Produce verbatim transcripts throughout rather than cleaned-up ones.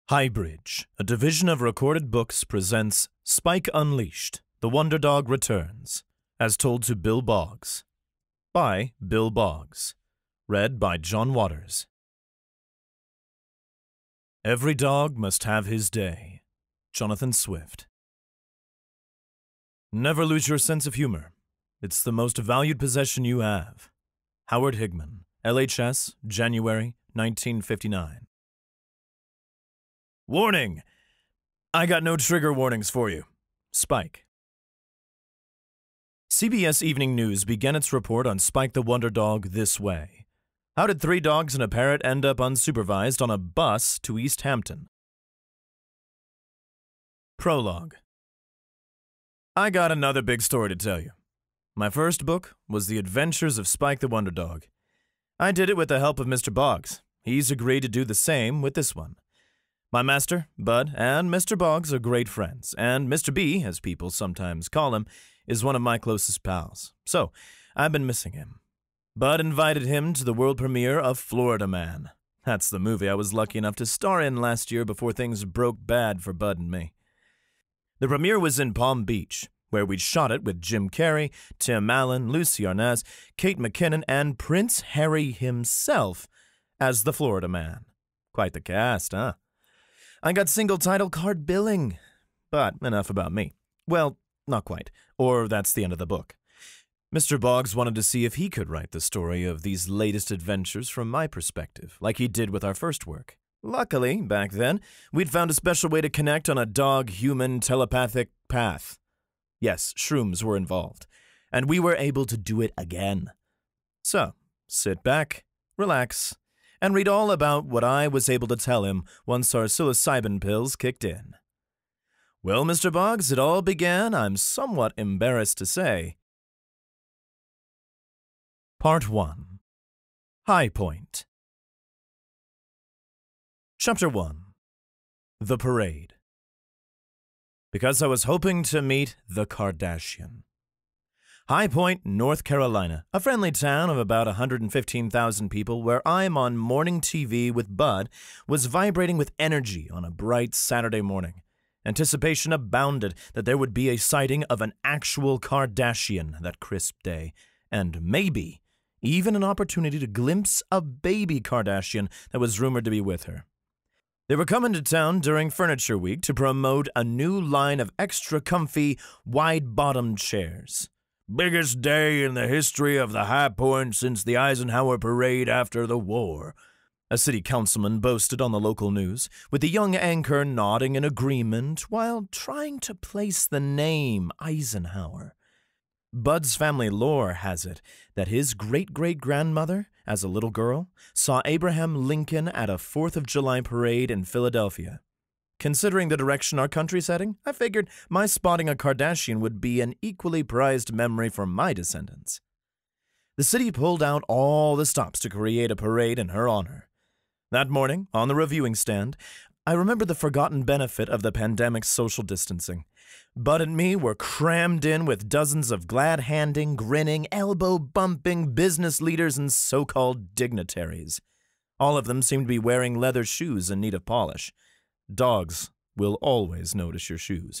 Highbridge, a division of Recorded Books, presents Spike Unleashed, The Wonder Dog Returns, as told to Bill Boggs. By Bill Boggs. Read by Jon Waters. Every dog must have his day. Jonathan Swift. Never lose your sense of humor. It's the most valued possession you have. Howard Higman, L H S, January nineteen fifty-nine. Warning! I got no trigger warnings for you. Spike. C B S Evening News began its report on Spike the Wonder Dog this way. How did three dogs and a parrot end up unsupervised on a bus to East Hampton? Prologue. I got another big story to tell you. My first book was The Adventures of Spike the Wonder Dog. I did it with the help of Mister Boggs. He's agreed to do the same with this one. My master, Bud, and Mister Boggs are great friends, and Mister B, as people sometimes call him, is one of my closest pals. So, I've been missing him. Bud invited him to the world premiere of Florida Man. That's the movie I was lucky enough to star in last year before things broke bad for Bud and me. The premiere was in Palm Beach, where we'd shot it with Jim Carrey, Tim Allen, Lucy Arnaz, Kate McKinnon, and Prince Harry himself as the Florida Man. Quite the cast, huh? I got single title card billing. But enough about me. Well, not quite. Or that's the end of the book. Mister Boggs wanted to see if he could write the story of these latest adventures from my perspective, like he did with our first work. Luckily, back then, we'd found a special way to connect on a dog-human telepathic path. Yes, shrooms were involved, and we were able to do it again. So, sit back, relax, and read all about what I was able to tell him once our psilocybin pills kicked in. Well, Mister Boggs, it all began, I'm somewhat embarrassed to say. Part one. High Point. Chapter one. The Parade. Because I was hoping to meet the Kardashian. High Point, North Carolina, a friendly town of about one hundred fifteen thousand people where I'm on morning T V with Bud, was vibrating with energy on a bright Saturday morning. Anticipation abounded that there would be a sighting of an actual Kardashian that crisp day, and maybe even an opportunity to glimpse a baby Kardashian that was rumored to be with her. They were coming to town during Furniture Week to promote a new line of extra comfy, wide-bottomed chairs. Biggest day in the history of the High Point since the Eisenhower Parade after the war, a city councilman boasted on the local news, with the young anchor nodding in agreement while trying to place the name Eisenhower. Bud's family lore has it that his great-great-grandmother, as a little girl, saw Abraham Lincoln at a fourth of July parade in Philadelphia. Considering the direction our country's heading, I figured my spotting a Kardashian would be an equally prized memory for my descendants. The city pulled out all the stops to create a parade in her honor. That morning, on the reviewing stand, I remember the forgotten benefit of the pandemic's social distancing. Bud and me were crammed in with dozens of glad-handing, grinning, elbow-bumping business leaders and so-called dignitaries. All of them seemed to be wearing leather shoes in need of polish. Dogs will always notice your shoes.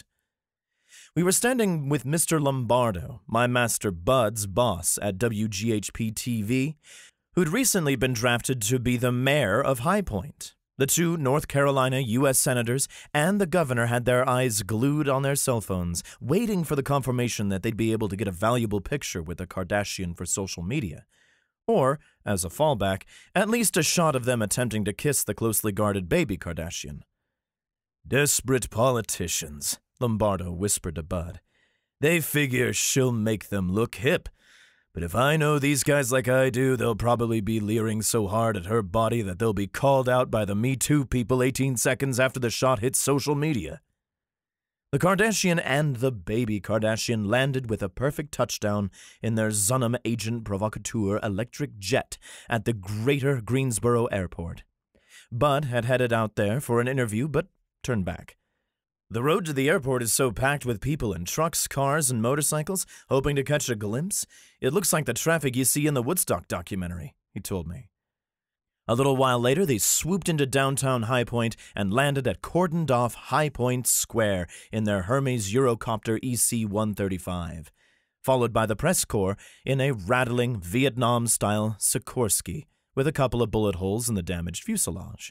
We were standing with Mister Lombardo, my master Bud's boss at W G H P T V, who'd recently been drafted to be the mayor of High Point. The two North Carolina U S senators and the governor had their eyes glued on their cell phones, waiting for the confirmation that they'd be able to get a valuable picture with the Kardashian for social media. Or, as a fallback, at least a shot of them attempting to kiss the closely guarded baby Kardashian. Desperate politicians, Lombardo whispered to Bud. They figure she'll make them look hip. But if I know these guys like I do, they'll probably be leering so hard at her body that they'll be called out by the Me Too people eighteen seconds after the shot hits social media. The Kardashian and the baby Kardashian landed with a perfect touchdown in their Zunum Agent Provocateur electric jet at the Greater Greensboro Airport. Bud had headed out there for an interview, but turned back. The road to the airport is so packed with people in trucks, cars, and motorcycles, hoping to catch a glimpse, it looks like the traffic you see in the Woodstock documentary, he told me. A little while later, they swooped into downtown High Point and landed at cordoned-off High Point Square in their Hermes Eurocopter E C one thirty-five, followed by the press corps in a rattling Vietnam-style Sikorsky with a couple of bullet holes in the damaged fuselage.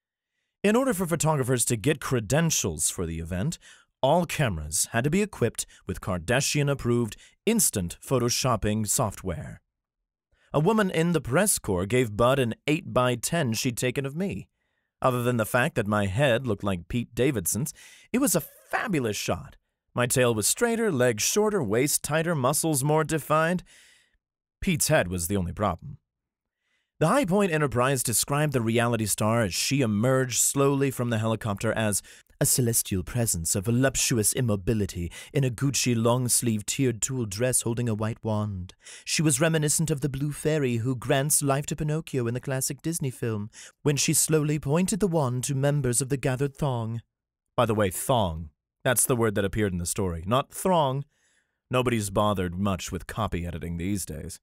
In order for photographers to get credentials for the event, all cameras had to be equipped with Kardashian-approved instant photoshopping software. A woman in the press corps gave Bud an eight by ten she'd taken of me. Other than the fact that my head looked like Pete Davidson's, it was a fabulous shot. My tail was straighter, legs shorter, waist tighter, muscles more defined. Pete's head was the only problem. The High Point Enterprise described the reality star as she emerged slowly from the helicopter as a celestial presence of voluptuous immobility in a Gucci long-sleeved tiered tulle dress holding a white wand. She was reminiscent of the blue fairy who grants life to Pinocchio in the classic Disney film, when she slowly pointed the wand to members of the gathered throng. By the way, thong. That's the word that appeared in the story, not throng. Nobody's bothered much with copy editing these days.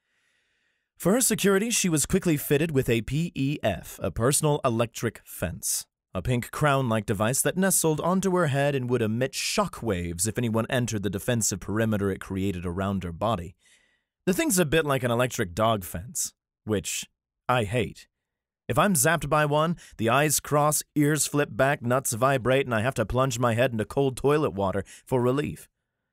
For her security, she was quickly fitted with a P E F, a personal electric fence. A pink crown-like device that nestled onto her head and would emit shock waves if anyone entered the defensive perimeter it created around her body. The thing's a bit like an electric dog fence, which I hate. If I'm zapped by one, the eyes cross, ears flip back, nuts vibrate, and I have to plunge my head into cold toilet water for relief.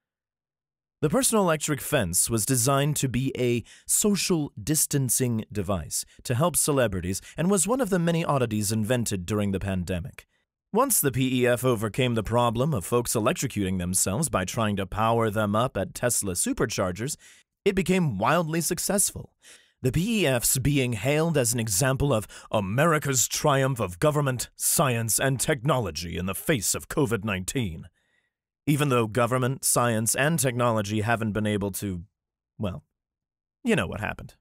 The personal electric fence was designed to be a social distancing device to help celebrities and was one of the many oddities invented during the pandemic. Once the P E F overcame the problem of folks electrocuting themselves by trying to power them up at Tesla superchargers, it became wildly successful. The P E Fs being hailed as an example of America's triumph of government, science, and technology in the face of COVID nineteen. Even though government, science, and technology haven't been able to, well, you know what happened.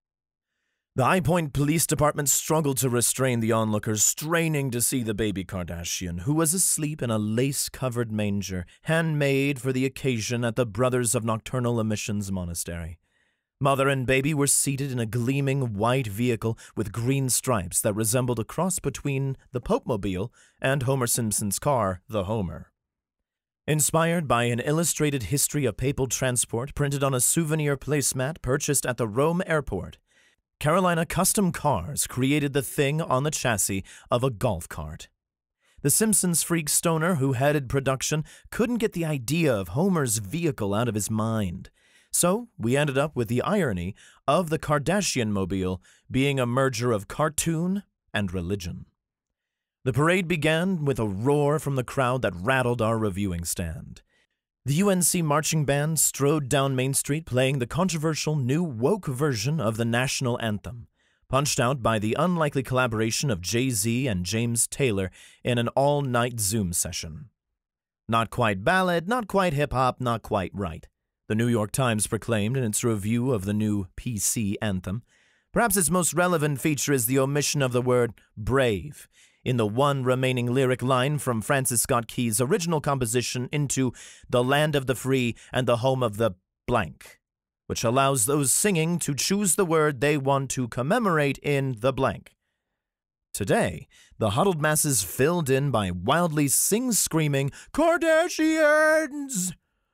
The High Point Police Department struggled to restrain the onlookers straining to see the baby Kardashian, who was asleep in a lace-covered manger, handmade for the occasion at the Brothers of Nocturnal Emissions Monastery. Mother and baby were seated in a gleaming white vehicle with green stripes that resembled a cross between the Pope-mobile and Homer Simpson's car, the Homer. Inspired by an illustrated history of papal transport printed on a souvenir placemat purchased at the Rome airport, Carolina Custom Cars created the thing on the chassis of a golf cart. The Simpsons freak stoner who headed production couldn't get the idea of Homer's vehicle out of his mind. So we ended up with the irony of the Kardashian-mobile being a merger of cartoon and religion. The parade began with a roar from the crowd that rattled our reviewing stand. The U N C marching band strode down Main Street playing the controversial new woke version of the national anthem, punched out by the unlikely collaboration of Jay-Z and James Taylor in an all-night Zoom session. Not quite ballad, not quite hip-hop, not quite right, the New York Times proclaimed in its review of the new P C anthem. Perhaps its most relevant feature is the omission of the word brave in the one remaining lyric line from Francis Scott Key's original composition into The Land of the Free and the Home of the Blank, which allows those singing to choose the word they want to commemorate in the blank. Today, the huddled masses filled in by wildly sing-screaming Kardashians.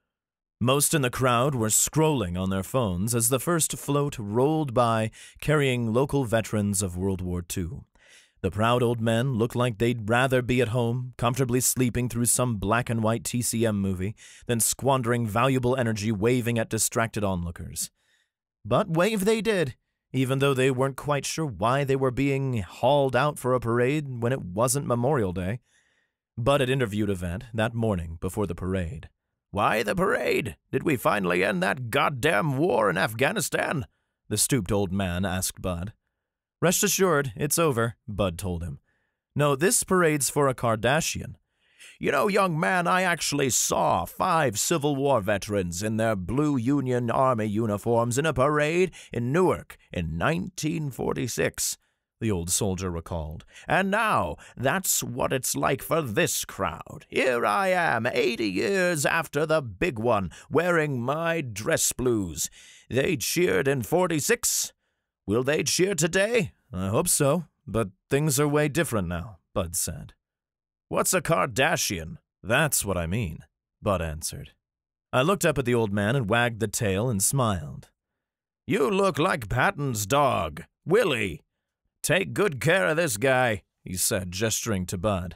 Most in the crowd were scrolling on their phones as the first float rolled by carrying local veterans of World War Two. The proud old men looked like they'd rather be at home, comfortably sleeping through some black and white T C M movie, than squandering valuable energy waving at distracted onlookers. But wave they did, even though they weren't quite sure why they were being hauled out for a parade when it wasn't Memorial Day. Bud had interviewed Event that morning before the parade. "Why the parade? Did we finally end that goddamn war in Afghanistan?" the stooped old man asked Bud. "Rest assured, it's over," Bud told him. "No, this parade's for a Kardashian." "You know, young man, I actually saw five Civil War veterans in their blue Union Army uniforms in a parade in Newark in nineteen forty-six, the old soldier recalled. "And now, that's what it's like for this crowd. Here I am, eighty years after the big one, wearing my dress blues. They cheered in forty-six. Will they cheer today? I hope so, but things are way different now, Bud said. What's a Kardashian? That's what I mean, Bud answered. I looked up at the old man and wagged the tail and smiled. You look like Patton's dog, Willie. Take good care of this guy, he said, gesturing to Bud.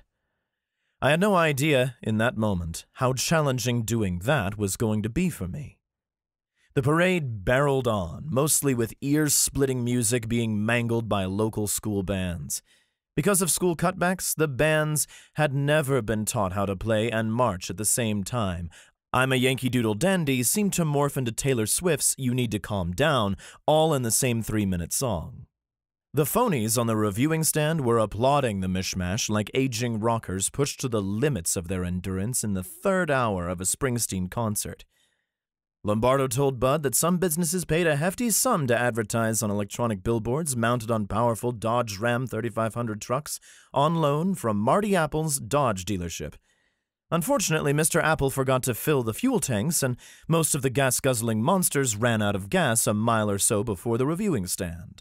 I had no idea in that moment how challenging doing that was going to be for me. The parade barreled on, mostly with ear-splitting music being mangled by local school bands. Because of school cutbacks, the bands had never been taught how to play and march at the same time. I'm a Yankee Doodle Dandy seemed to morph into Taylor Swift's You Need to Calm Down, all in the same three-minute song. The phonies on the reviewing stand were applauding the mishmash like aging rockers pushed to the limits of their endurance in the third hour of a Springsteen concert. Lombardo told Bud that some businesses paid a hefty sum to advertise on electronic billboards mounted on powerful Dodge Ram thirty-five hundred trucks on loan from Marty Apple's Dodge dealership. Unfortunately, Mister Apple forgot to fill the fuel tanks, and most of the gas-guzzling monsters ran out of gas a mile or so before the reviewing stand.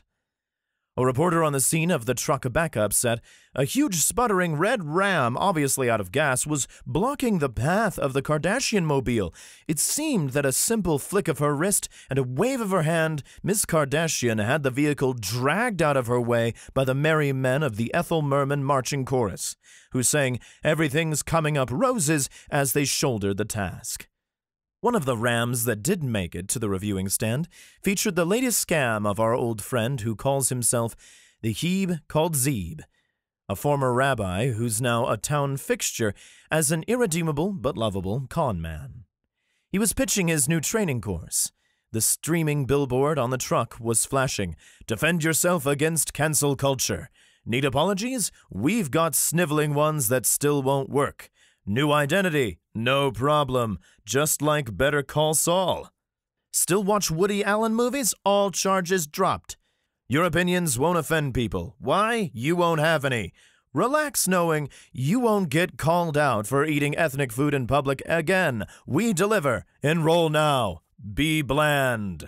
A reporter on the scene of the truck backup said a huge sputtering red Ram, obviously out of gas, was blocking the path of the Kardashian mobile. It seemed that a simple flick of her wrist and a wave of her hand, Miss Kardashian had the vehicle dragged out of her way by the merry men of the Ethel Merman marching chorus, who sang "Everything's Coming Up Roses" as they shouldered the task. One of the Rams that did make it to the reviewing stand featured the latest scam of our old friend who calls himself the Heb called Zeb, a former rabbi who's now a town fixture as an irredeemable but lovable con man. He was pitching his new training course. The streaming billboard on the truck was flashing, "Defend yourself against cancel culture. Need apologies? We've got sniveling ones that still won't work. New identity? No problem. Just like Better Call Saul. Still watch Woody Allen movies? All charges dropped. Your opinions won't offend people. Why? You won't have any. Relax knowing you won't get called out for eating ethnic food in public again. We deliver. Enroll now. Be bland."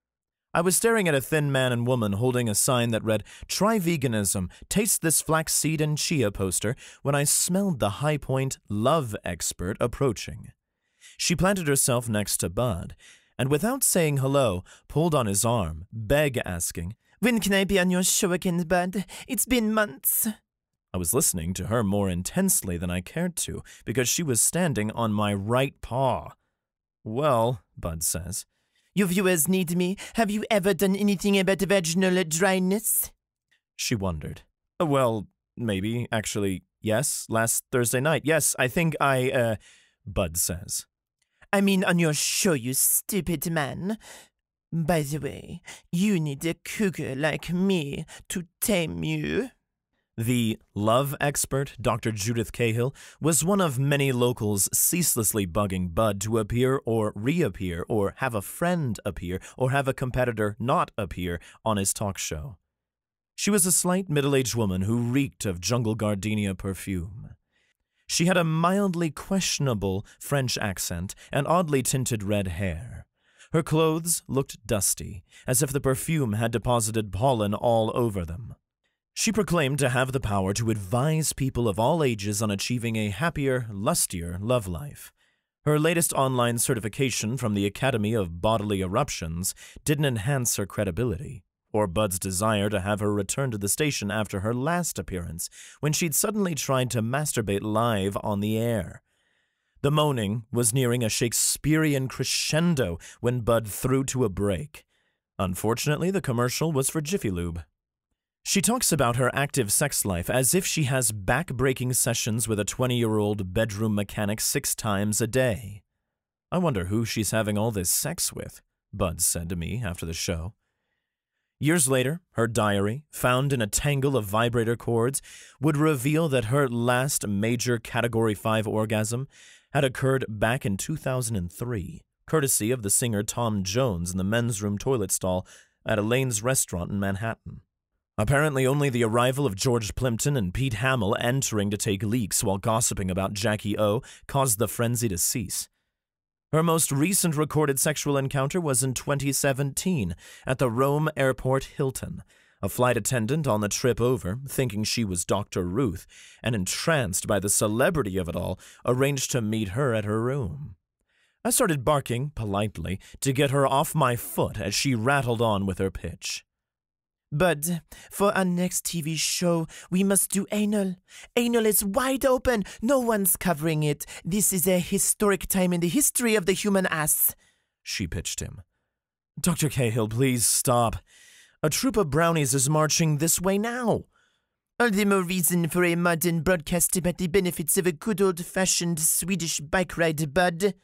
I was staring at a thin man and woman holding a sign that read, "Try veganism, taste this flaxseed and chia" poster when I smelled the High Point love expert approaching. She planted herself next to Bud, and without saying hello, pulled on his arm, beg asking, "When can I be on your show again, Bud? It's been months." I was listening to her more intensely than I cared to, because she was standing on my right paw. "Well," Bud says, "your viewers need me. Have you ever done anything about vaginal dryness?" She wondered. "Well, maybe. Actually, yes. Last Thursday night. Yes, I think I, uh," Bud says. "I mean on your show, you stupid man. By the way, you need a cougar like me to tame you." The love expert, Doctor Judith Cahill, was one of many locals ceaselessly bugging Bud to appear or reappear or have a friend appear or have a competitor not appear on his talk show. She was a slight middle-aged woman who reeked of jungle gardenia perfume. She had a mildly questionable French accent and oddly tinted red hair. Her clothes looked dusty, as if the perfume had deposited pollen all over them. She proclaimed to have the power to advise people of all ages on achieving a happier, lustier love life. Her latest online certification from the Academy of Bodily Eruptions didn't enhance her credibility, or Bud's desire to have her return to the station after her last appearance, when she'd suddenly tried to masturbate live on the air. The moaning was nearing a Shakespearean crescendo when Bud threw to a break. Unfortunately, the commercial was for Jiffy Lube. She talks about her active sex life as if she has back-breaking sessions with a twenty-year-old bedroom mechanic six times a day. "I wonder who she's having all this sex with," Bud said to me after the show. Years later, her diary, found in a tangle of vibrator cords, would reveal that her last major Category five orgasm had occurred back in two thousand three, courtesy of the singer Tom Jones in the men's room toilet stall at Elaine's restaurant in Manhattan. Apparently only the arrival of George Plimpton and Pete Hamill entering to take leaks while gossiping about Jackie O caused the frenzy to cease. Her most recent recorded sexual encounter was in twenty seventeen at the Rome Airport Hilton. A flight attendant on the trip over, thinking she was Doctor Ruth, and entranced by the celebrity of it all, arranged to meet her at her room. I started barking politely to get her off my foot as she rattled on with her pitch. "But for our next T V show, we must do anal. Anal is wide open. No one's covering it. This is a historic time in the history of the human ass," she pitched him. "Doctor Cahill, please stop. A troop of brownies is marching this way now." "All the more reason for a modern broadcast about the benefits of a good old-fashioned Swedish bike ride, bud."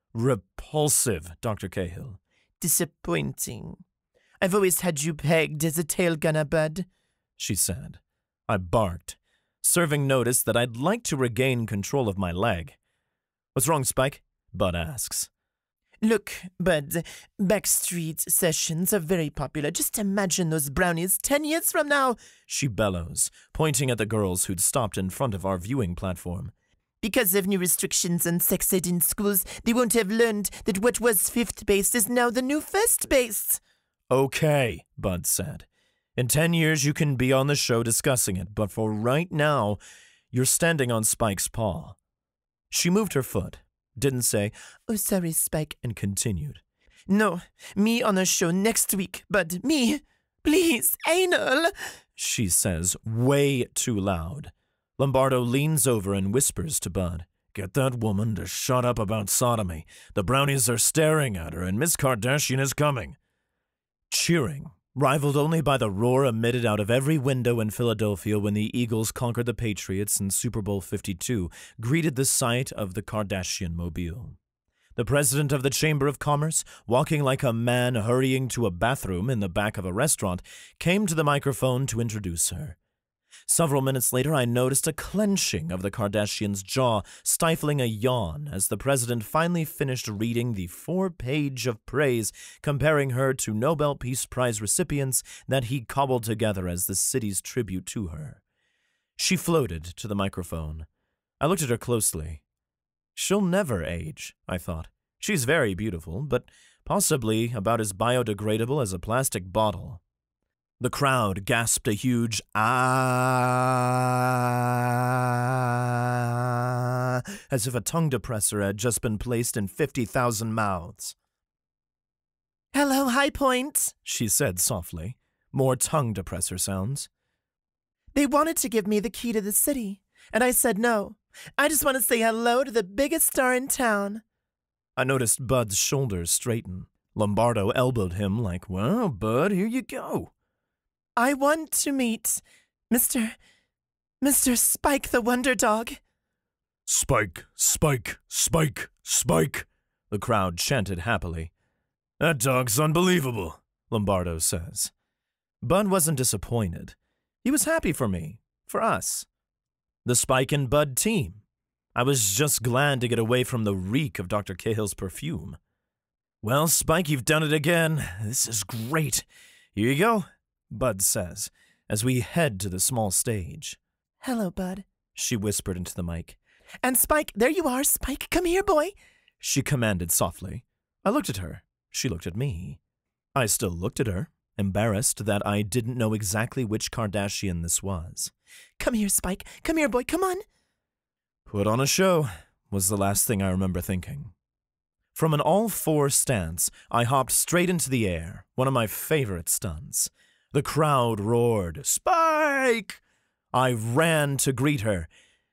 "Repulsive, Doctor Cahill." "Disappointing. I've always had you pegged as a tail gunner, bud," she said. I barked, serving notice that I'd like to regain control of my leg. "What's wrong, Spike?" Bud asks. "Look, Bud, backstreet sessions are very popular. Just imagine those brownies ten years from now," she bellows, pointing at the girls who'd stopped in front of our viewing platform. "Because of new restrictions on sex ed in schools, they won't have learned that what was fifth base is now the new first base." "Okay," Bud said. "In ten years you can be on the show discussing it, but for right now, you're standing on Spike's paw." She moved her foot, didn't say, "Oh, sorry, Spike," and continued. "No, me on a show next week, but me, please, anal," she says, way too loud. Lombardo leans over and whispers to Bud, "Get that woman to shut up about sodomy. The brownies are staring at her, and Miss Kardashian is coming." Cheering, rivaled only by the roar emitted out of every window in Philadelphia when the Eagles conquered the Patriots in Super Bowl fifty-two, greeted the sight of the Kardashian mobile. The president of the Chamber of Commerce, walking like a man hurrying to a bathroom in the back of a restaurant, came to the microphone to introduce her. Several minutes later, I noticed a clenching of the Kardashian's jaw, stifling a yawn as the president finally finished reading the four-page of praise comparing her to Nobel Peace Prize recipients that he cobbled together as the city's tribute to her. She floated to the microphone. I looked at her closely. She'll never age, I thought. She's very beautiful, but possibly about as biodegradable as a plastic bottle. The crowd gasped a huge ah as if a tongue depressor had just been placed in fifty thousand mouths. "Hello, High Point," she said softly. More tongue depressor sounds. "They wanted to give me the key to the city, and I said no. I just want to say hello to the biggest star in town." I noticed Bud's shoulders straighten. Lombardo elbowed him like, "Well, Bud, here you go." "I want to meet Mister Mister Spike the Wonder Dog." "Spike, Spike, Spike, Spike," the crowd chanted happily. "That dog's unbelievable," Lombardo says. Bud wasn't disappointed. He was happy for me, for us. The Spike and Bud team. I was just glad to get away from the reek of Doctor Cahill's perfume. "Well, Spike, you've done it again. This is great. Here you go," Bud says, as we head to the small stage. "Hello, Bud," she whispered into the mic. "And Spike, there you are, Spike. Come here, boy," she commanded softly. I looked at her. She looked at me. I still looked at her, embarrassed that I didn't know exactly which Kardashian this was. "Come here, Spike. Come here, boy. Come on." Put on a show, was the last thing I remember thinking. From an all-four stance, I hopped straight into the air, one of my favorite stunts. The crowd roared, "Spike!" I ran to greet her.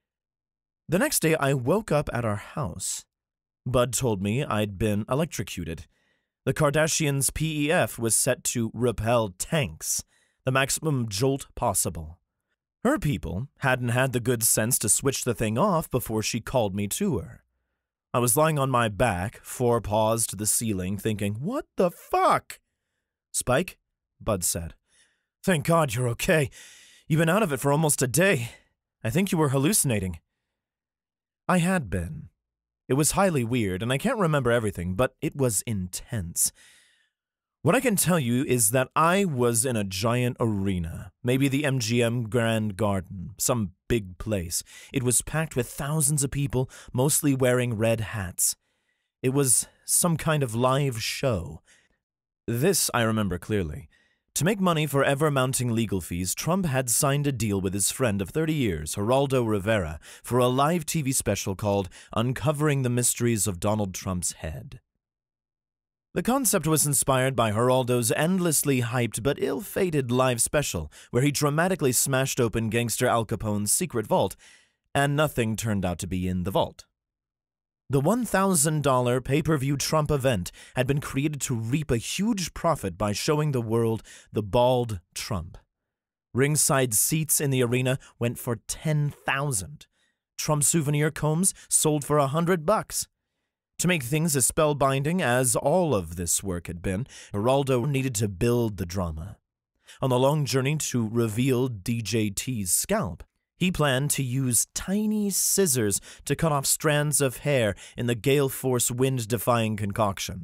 The next day, I woke up at our house. Bud told me I'd been electrocuted. The Kardashians' P E F was set to repel tanks, the maximum jolt possible. Her people hadn't had the good sense to switch the thing off before she called me to her. I was lying on my back, four paws to the ceiling, thinking, what the fuck? "Spike?" Bud said. "Thank God you're okay. You've been out of it for almost a day. I think you were hallucinating." I had been. It was highly weird, and I can't remember everything, but it was intense. What I can tell you is that I was in a giant arena, maybe the M G M Grand Garden, some big place. It was packed with thousands of people, mostly wearing red hats. It was some kind of live show. This I remember clearly. To make money for ever-mounting legal fees, Trump had signed a deal with his friend of thirty years, Geraldo Rivera, for a live T V special called Uncovering the Mysteries of Donald Trump's Head. The concept was inspired by Geraldo's endlessly hyped but ill-fated live special, where he dramatically smashed open gangster Al Capone's secret vault, and nothing turned out to be in the vault. The one thousand dollar pay-per-view Trump event had been created to reap a huge profit by showing the world the bald Trump. Ringside seats in the arena went for ten thousand dollars. Trump souvenir combs sold for a hundred bucks. To make things as spellbinding as all of this work had been, Geraldo needed to build the drama. On the long journey to reveal D J T's scalp, he planned to use tiny scissors to cut off strands of hair in the gale-force wind-defying concoction.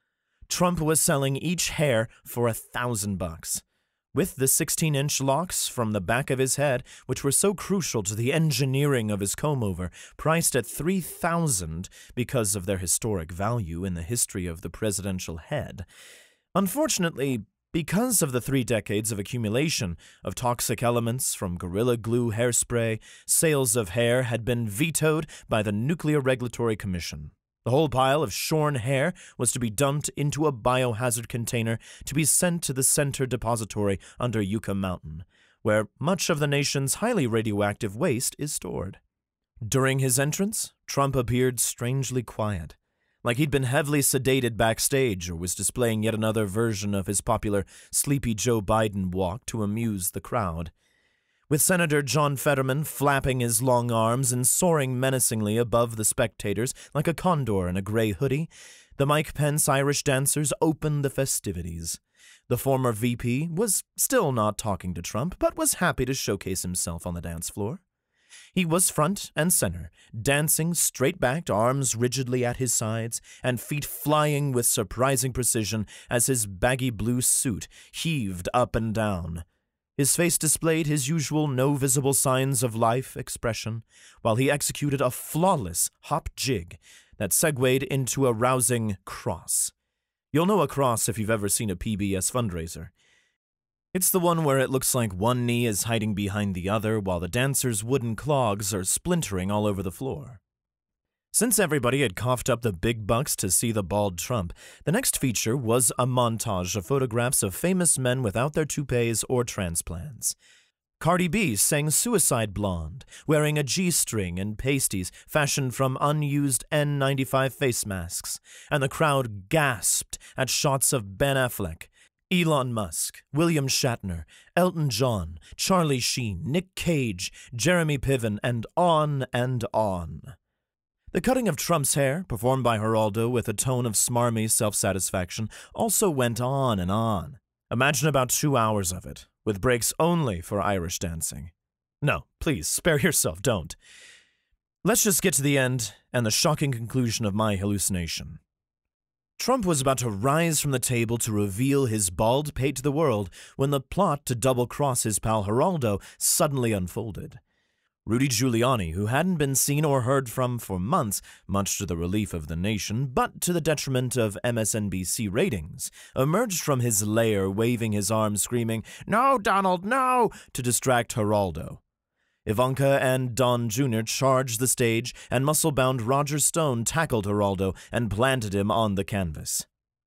Trump was selling each hair for a thousand bucks. With the sixteen-inch locks from the back of his head, which were so crucial to the engineering of his comb-over, priced at three thousand dollars because of their historic value in the history of the presidential head. Unfortunately, because of the three decades of accumulation of toxic elements from Gorilla Glue hairspray, sales of hair had been vetoed by the Nuclear Regulatory Commission. The whole pile of shorn hair was to be dumped into a biohazard container to be sent to the Center Depository under Yucca Mountain, where much of the nation's highly radioactive waste is stored. During his entrance, Trump appeared strangely quiet, like he'd been heavily sedated backstage or was displaying yet another version of his popular Sleepy Joe Biden walk to amuse the crowd. With Senator John Fetterman flapping his long arms and soaring menacingly above the spectators like a condor in a gray hoodie, the Mike Pence Irish dancers opened the festivities. The former V P was still not talking to Trump, but was happy to showcase himself on the dance floor. He was front and center, dancing straight-backed, arms rigidly at his sides, and feet flying with surprising precision as his baggy blue suit heaved up and down. His face displayed his usual no visible signs of life expression, while he executed a flawless hop jig that segued into a rousing cross. You'll know a cross if you've ever seen a P B S fundraiser. It's the one where it looks like one knee is hiding behind the other while the dancers' wooden clogs are splintering all over the floor. Since everybody had coughed up the big bucks to see the bald Trump, the next feature was a montage of photographs of famous men without their toupees or transplants. Cardi B sang Suicide Blonde, wearing a G-string and pasties fashioned from unused N ninety-five face masks, and the crowd gasped at shots of Ben Affleck, Elon Musk, William Shatner, Elton John, Charlie Sheen, Nick Cage, Jeremy Piven, and on and on. The cutting of Trump's hair, performed by Geraldo with a tone of smarmy self-satisfaction, also went on and on. Imagine about two hours of it, with breaks only for Irish dancing. No, please, spare yourself, don't. Let's just get to the end and the shocking conclusion of my hallucination. Trump was about to rise from the table to reveal his bald pate to the world when the plot to double-cross his pal Geraldo suddenly unfolded. Rudy Giuliani, who hadn't been seen or heard from for months, much to the relief of the nation, but to the detriment of M S N B C ratings, emerged from his lair waving his arms screaming, "No, Donald, no!" to distract Geraldo. Ivanka and Don Junior charged the stage, and muscle-bound Roger Stone tackled Geraldo and planted him on the canvas.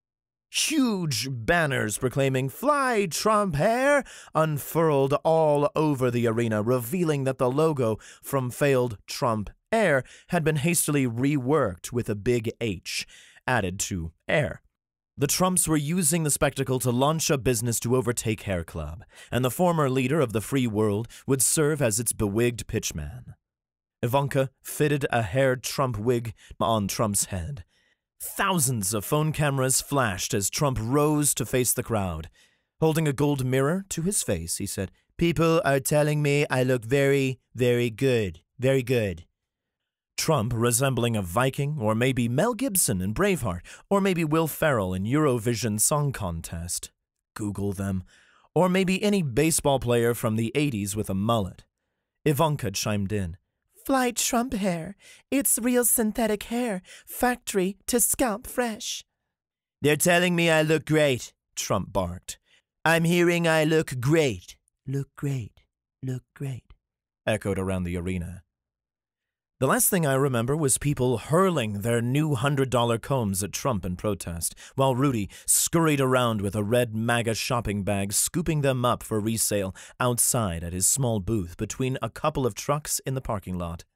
Huge banners proclaiming "Fly, Trump Hair" unfurled all over the arena, revealing that the logo from failed Trump Air had been hastily reworked with a big H added to Air. The Trumps were using the spectacle to launch a business to overtake Hair Club, and the former leader of the free world would serve as its bewigged pitchman. Ivanka fitted a hair Trump wig on Trump's head. Thousands of phone cameras flashed as Trump rose to face the crowd. Holding a gold mirror to his face, he said, "People are telling me I look very, very good, very good." Trump resembling a Viking, or maybe Mel Gibson in Braveheart, or maybe Will Ferrell in Eurovision Song Contest. Google them. Or maybe any baseball player from the eighties with a mullet. Ivanka chimed in. Fly Trump hair. It's real synthetic hair, factory to scalp fresh. They're telling me I look great, Trump barked. I'm hearing I look great. Look great, look great, echoed around the arena. The last thing I remember was people hurling their new hundred-dollar combs at Trump in protest, while Rudy scurried around with a red MAGA shopping bag, scooping them up for resale outside at his small booth between a couple of trucks in the parking lot.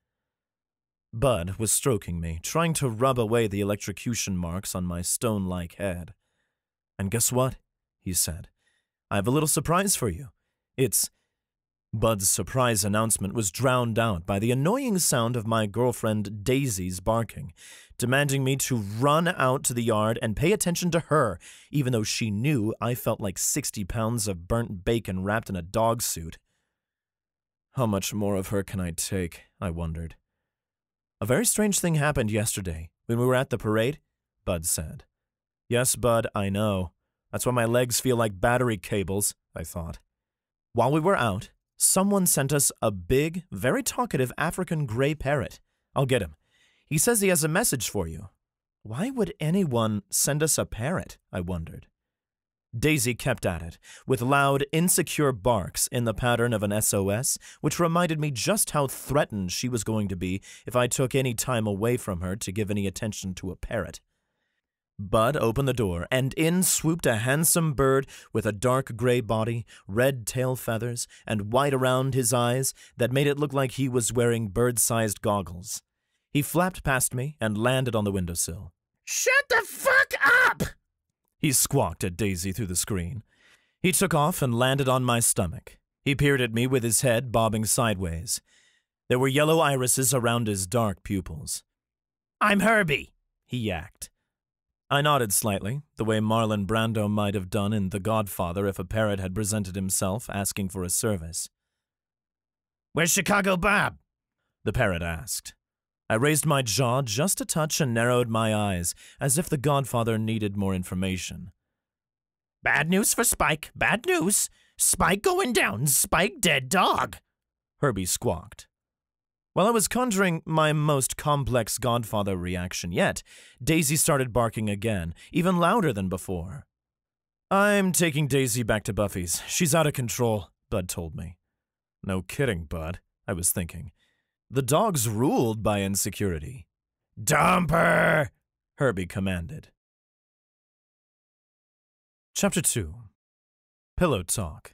Bud was stroking me, trying to rub away the electrocution marks on my stone-like head. And guess what? He said. I have a little surprise for you. It's... Bud's surprise announcement was drowned out by the annoying sound of my girlfriend Daisy's barking, demanding me to run out to the yard and pay attention to her, even though she knew I felt like sixty pounds of burnt bacon wrapped in a dog suit. How much more of her can I take? I wondered. A very strange thing happened yesterday when we were at the parade, Bud said. Yes, Bud, I know. That's why my legs feel like battery cables, I thought. While we were out, someone sent us a big, very talkative African gray parrot. I'll get him. He says he has a message for you. Why would anyone send us a parrot? I wondered. Daisy kept at it, with loud, insecure barks in the pattern of an S O S, which reminded me just how threatened she was going to be if I took any time away from her to give any attention to a parrot. Bud opened the door, and in swooped a handsome bird with a dark gray body, red tail feathers, and white around his eyes that made it look like he was wearing bird-sized goggles. He flapped past me and landed on the windowsill. Shut the fuck up! He squawked at Daisy through the screen. He took off and landed on my stomach. He peered at me with his head bobbing sideways. There were yellow irises around his dark pupils. I'm Herbie, he yacked. I nodded slightly, the way Marlon Brando might have done in The Godfather if a parrot had presented himself asking for a service. Where's Chicago Bob? The parrot asked. I raised my jaw just a touch and narrowed my eyes, as if The Godfather needed more information. Bad news for Spike, bad news. Spike going down, Spike dead dog, Herbie squawked. While I was conjuring my most complex Godfather reaction yet, Daisy started barking again, even louder than before. I'm taking Daisy back to Buffy's. She's out of control, Bud told me. No kidding, Bud, I was thinking. The dog's ruled by insecurity. Dump her, Herbie commanded. Chapter two. Pillow Talk.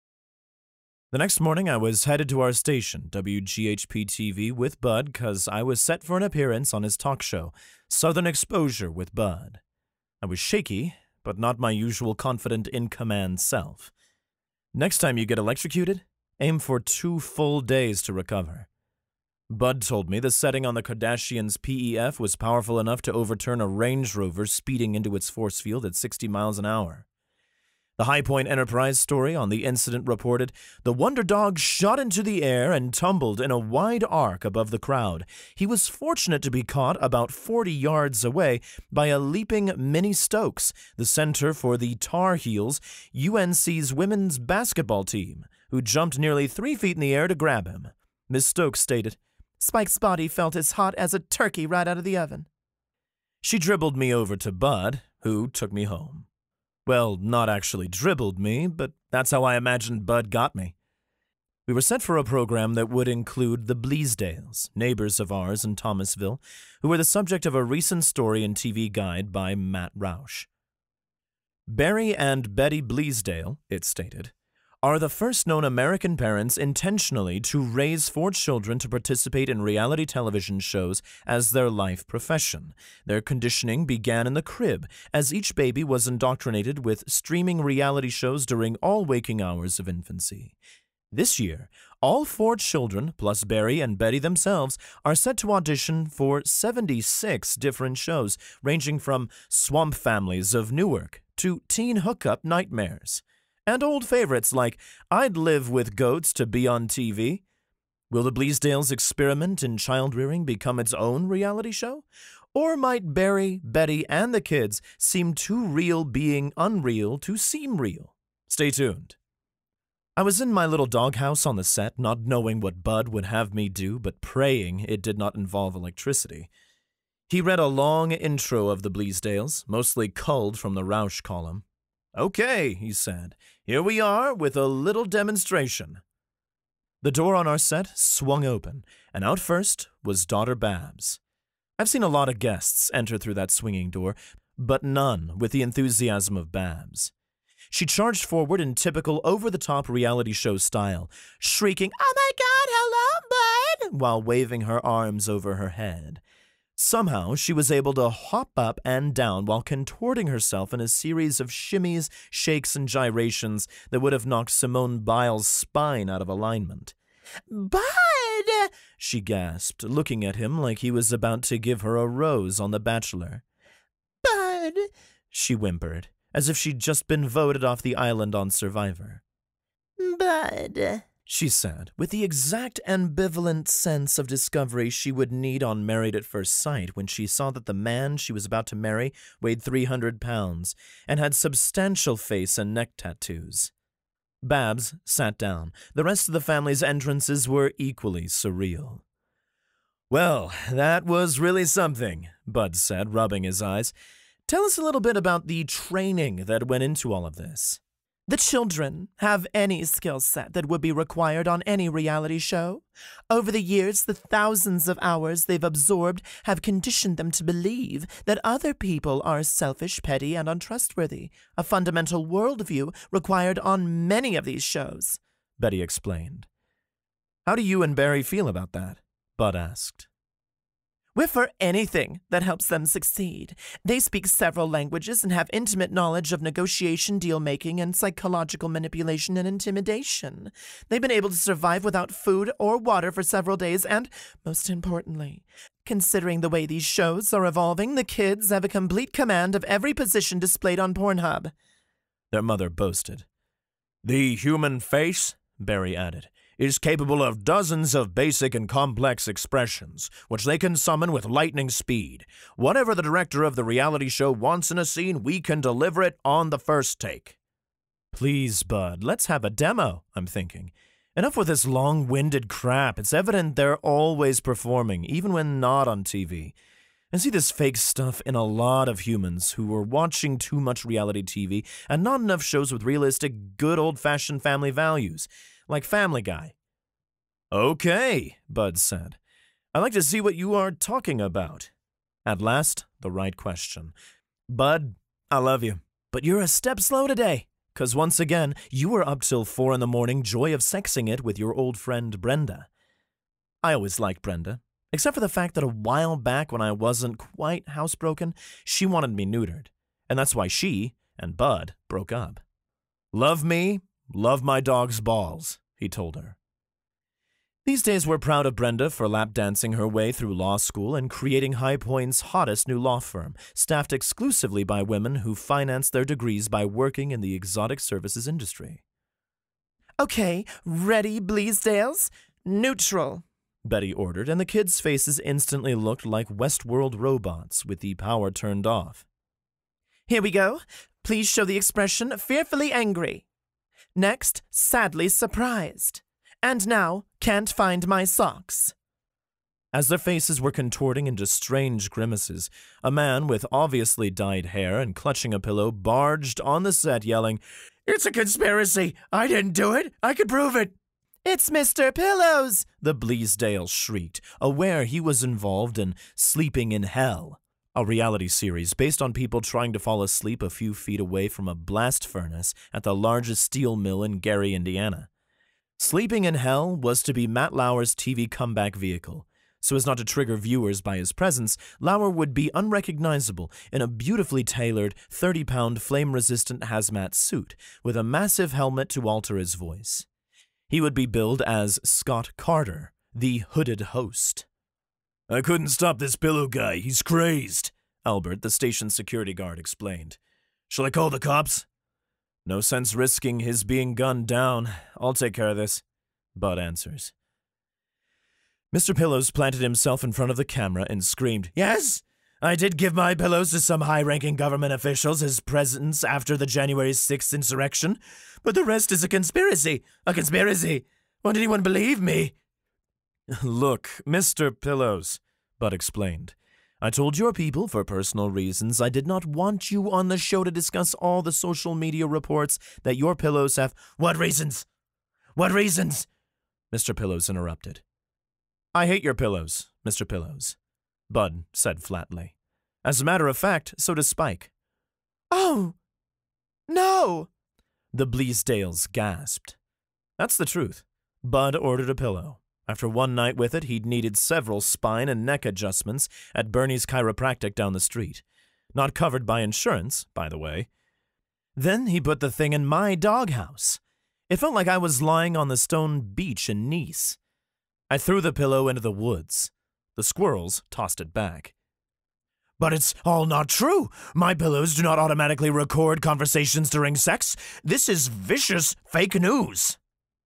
The next morning, I was headed to our station, W G H P T V, with Bud because I was set for an appearance on his talk show, Southern Exposure with Bud. I was shaky, but not my usual confident in-command self. Next time you get electrocuted, aim for two full days to recover. Bud told me the setting on the Kardashians' P E F was powerful enough to overturn a Range Rover speeding into its force field at sixty miles an hour. The High Point Enterprise story on the incident reported, the Wonder Dog shot into the air and tumbled in a wide arc above the crowd. He was fortunate to be caught about forty yards away by a leaping Minnie Stokes, the center for the Tar Heels, U N C's women's basketball team, who jumped nearly three feet in the air to grab him. Miss Stokes stated, Spike's body felt as hot as a turkey right out of the oven. She dribbled me over to Bud, who took me home. Well, not actually dribbled me, but that's how I imagined Bud got me. We were set for a program that would include the Bleasdales, neighbors of ours in Thomasville, who were the subject of a recent story and T V guide by Matt Roush. Barry and Betty Bleasdale, it stated, are the first known American parents intentionally to raise four children to participate in reality television shows as their life profession. Their conditioning began in the crib, as each baby was indoctrinated with streaming reality shows during all waking hours of infancy. This year, all four children, plus Barry and Betty themselves, are set to audition for seventy-six different shows, ranging from Swamp Families of Newark to Teen Hookup Nightmares. And old favorites like I'd Live with Goats to be on T V. Will the Bleasdales' experiment in child-rearing become its own reality show? Or might Barry, Betty, and the kids seem too real being unreal to seem real? Stay tuned. I was in my little doghouse on the set, not knowing what Bud would have me do, but praying it did not involve electricity. He read a long intro of the Bleasdales, mostly culled from the Roush column. "Okay," he said, "here we are with a little demonstration." The door on our set swung open, and out first was daughter Babs. I've seen a lot of guests enter through that swinging door, but none with the enthusiasm of Babs. She charged forward in typical over-the-top reality show style, shrieking, "Oh my God, hello, Bud!" while waving her arms over her head. Somehow, she was able to hop up and down while contorting herself in a series of shimmies, shakes, and gyrations that would have knocked Simone Biles' spine out of alignment. "Bud!" she gasped, looking at him like he was about to give her a rose on The Bachelor. "Bud!" she whimpered, as if she'd just been voted off the island on Survivor. "Bud," she said, with the exact ambivalent sense of discovery she would need on Married at First Sight when she saw that the man she was about to marry weighed three hundred pounds and had substantial face and neck tattoos. Babs sat down. The rest of the family's entrances were equally surreal. "Well, that was really something," Bud said, rubbing his eyes. "Tell us a little bit about the training that went into all of this." "The children have any skill set that would be required on any reality show. Over the years, the thousands of hours they've absorbed have conditioned them to believe that other people are selfish, petty, and untrustworthy, a fundamental worldview required on many of these shows," Betty explained. "How do you and Barry feel about that?" Bud asked. "We're for anything that helps them succeed. They speak several languages and have intimate knowledge of negotiation, deal-making, and psychological manipulation and intimidation. They've been able to survive without food or water for several days, and, most importantly, considering the way these shows are evolving, the kids have a complete command of every position displayed on Pornhub," their mother boasted. "The human face," Barry added, "is capable of dozens of basic and complex expressions, which they can summon with lightning speed. Whatever the director of the reality show wants in a scene, we can deliver it on the first take." "Please, Bud, let's have a demo," I'm thinking. Enough with this long-winded crap. It's evident they're always performing, even when not on T V. I see this fake stuff in a lot of humans who are watching too much reality T V and not enough shows with realistic, good old-fashioned family values, like Family Guy. "Okay," Bud said. "I'd like to see what you are talking about." At last, the right question. "Bud, I love you, but you're a step slow today, 'cause once again, you were up till four in the morning joy of sexing it with your old friend Brenda." I always liked Brenda, except for the fact that a while back when I wasn't quite housebroken, she wanted me neutered, and that's why she and Bud broke up. "Love me, love my dog's balls," he told her. These days we're proud of Brenda for lap dancing her way through law school and creating High Point's hottest new law firm, staffed exclusively by women who finance their degrees by working in the exotic services industry. "Okay, ready, Bleasdales? Neutral," Betty ordered, and the kids' faces instantly looked like Westworld robots with the power turned off. "Here we go. Please show the expression fearfully angry. Next, sadly surprised. And now, can't find my socks." As their faces were contorting into strange grimaces, a man with obviously dyed hair and clutching a pillow barged on the set yelling, "It's a conspiracy! I didn't do it! I could prove it!" "It's Mister Pillows!" the Bleasdale shrieked, aware he was involved in Sleeping in Hell, a reality series based on people trying to fall asleep a few feet away from a blast furnace at the largest steel mill in Gary, Indiana. Sleeping in Hell was to be Matt Lauer's T V comeback vehicle. So as not to trigger viewers by his presence, Lauer would be unrecognizable in a beautifully tailored thirty-pound flame-resistant hazmat suit with a massive helmet to alter his voice. He would be billed as Scott Carter, the hooded host. "I couldn't stop this pillow guy. He's crazed," Albert, the station security guard, explained. "Shall I call the cops?" "No sense risking his being gunned down. I'll take care of this," Bud answers. Mister Pillows planted himself in front of the camera and screamed, "Yes? I did give my pillows to some high-ranking government officials as presents after the January sixth insurrection, but the rest is a conspiracy. A conspiracy. Won't anyone believe me? Look, Mister Pillows, Bud explained. I told your people for personal reasons I did not want you on the show to discuss all the social media reports that your pillows have— What reasons? What reasons? Mister Pillows interrupted. I hate your pillows, Mister Pillows, Bud said flatly. As a matter of fact, so does Spike. Oh, no! The Bleasdales gasped. That's the truth. Bud ordered a pillow. After one night with it, he'd needed several spine and neck adjustments at Bernie's chiropractic down the street. Not covered by insurance, by the way. Then he put the thing in my doghouse. It felt like I was lying on the stone beach in Nice. I threw the pillow into the woods. The squirrels tossed it back. But it's all not true. My pillows do not automatically record conversations during sex. This is vicious fake news.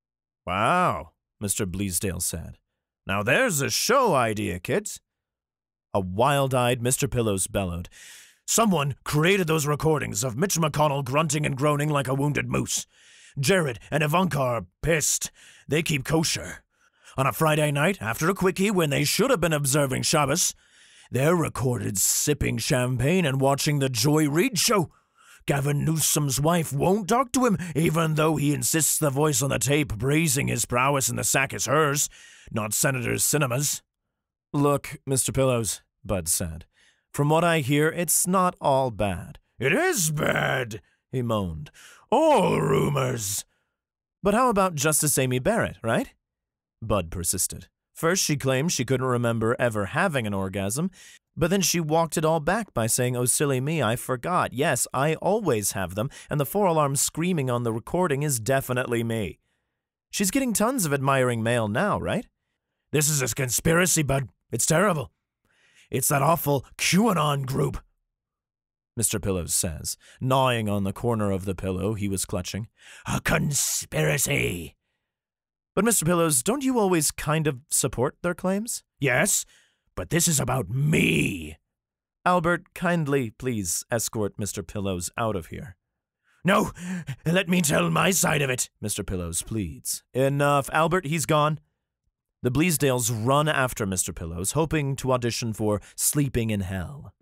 Wow, Mister Bleasdale said. Now there's a show idea, kids. A wild-eyed Mister Pillows bellowed. Someone created those recordings of Mitch McConnell grunting and groaning like a wounded moose. Jared and Ivanka are pissed. They keep kosher. On a Friday night, after a quickie when they should have been observing Shabbos, they're recorded sipping champagne and watching the Joy Reid show. Gavin Newsom's wife won't talk to him, even though he insists the voice on the tape praising his prowess in the sack is hers, not Senator Cinema's. Look, Mister Pillows, Bud said. From what I hear, it's not all bad. It is bad, he moaned. All rumors. But how about Justice Amy Barrett, right? Bud persisted. First, she claimed she couldn't remember ever having an orgasm, but then she walked it all back by saying, oh, silly me, I forgot. Yes, I always have them, and the four-alarm screaming on the recording is definitely me. She's getting tons of admiring mail now, right? This is a conspiracy, Bud. It's terrible. It's that awful QAnon group, Mister Pillows says, gnawing on the corner of the pillow he was clutching. A conspiracy. But, Mister Pillows, don't you always kind of support their claims? Yes, but this is about me. Albert, kindly please escort Mister Pillows out of here. No, let me tell my side of it, Mister Pillows pleads. Enough, Albert, he's gone. The Bleasdales run after Mister Pillows, hoping to audition for Sleeping in Hell.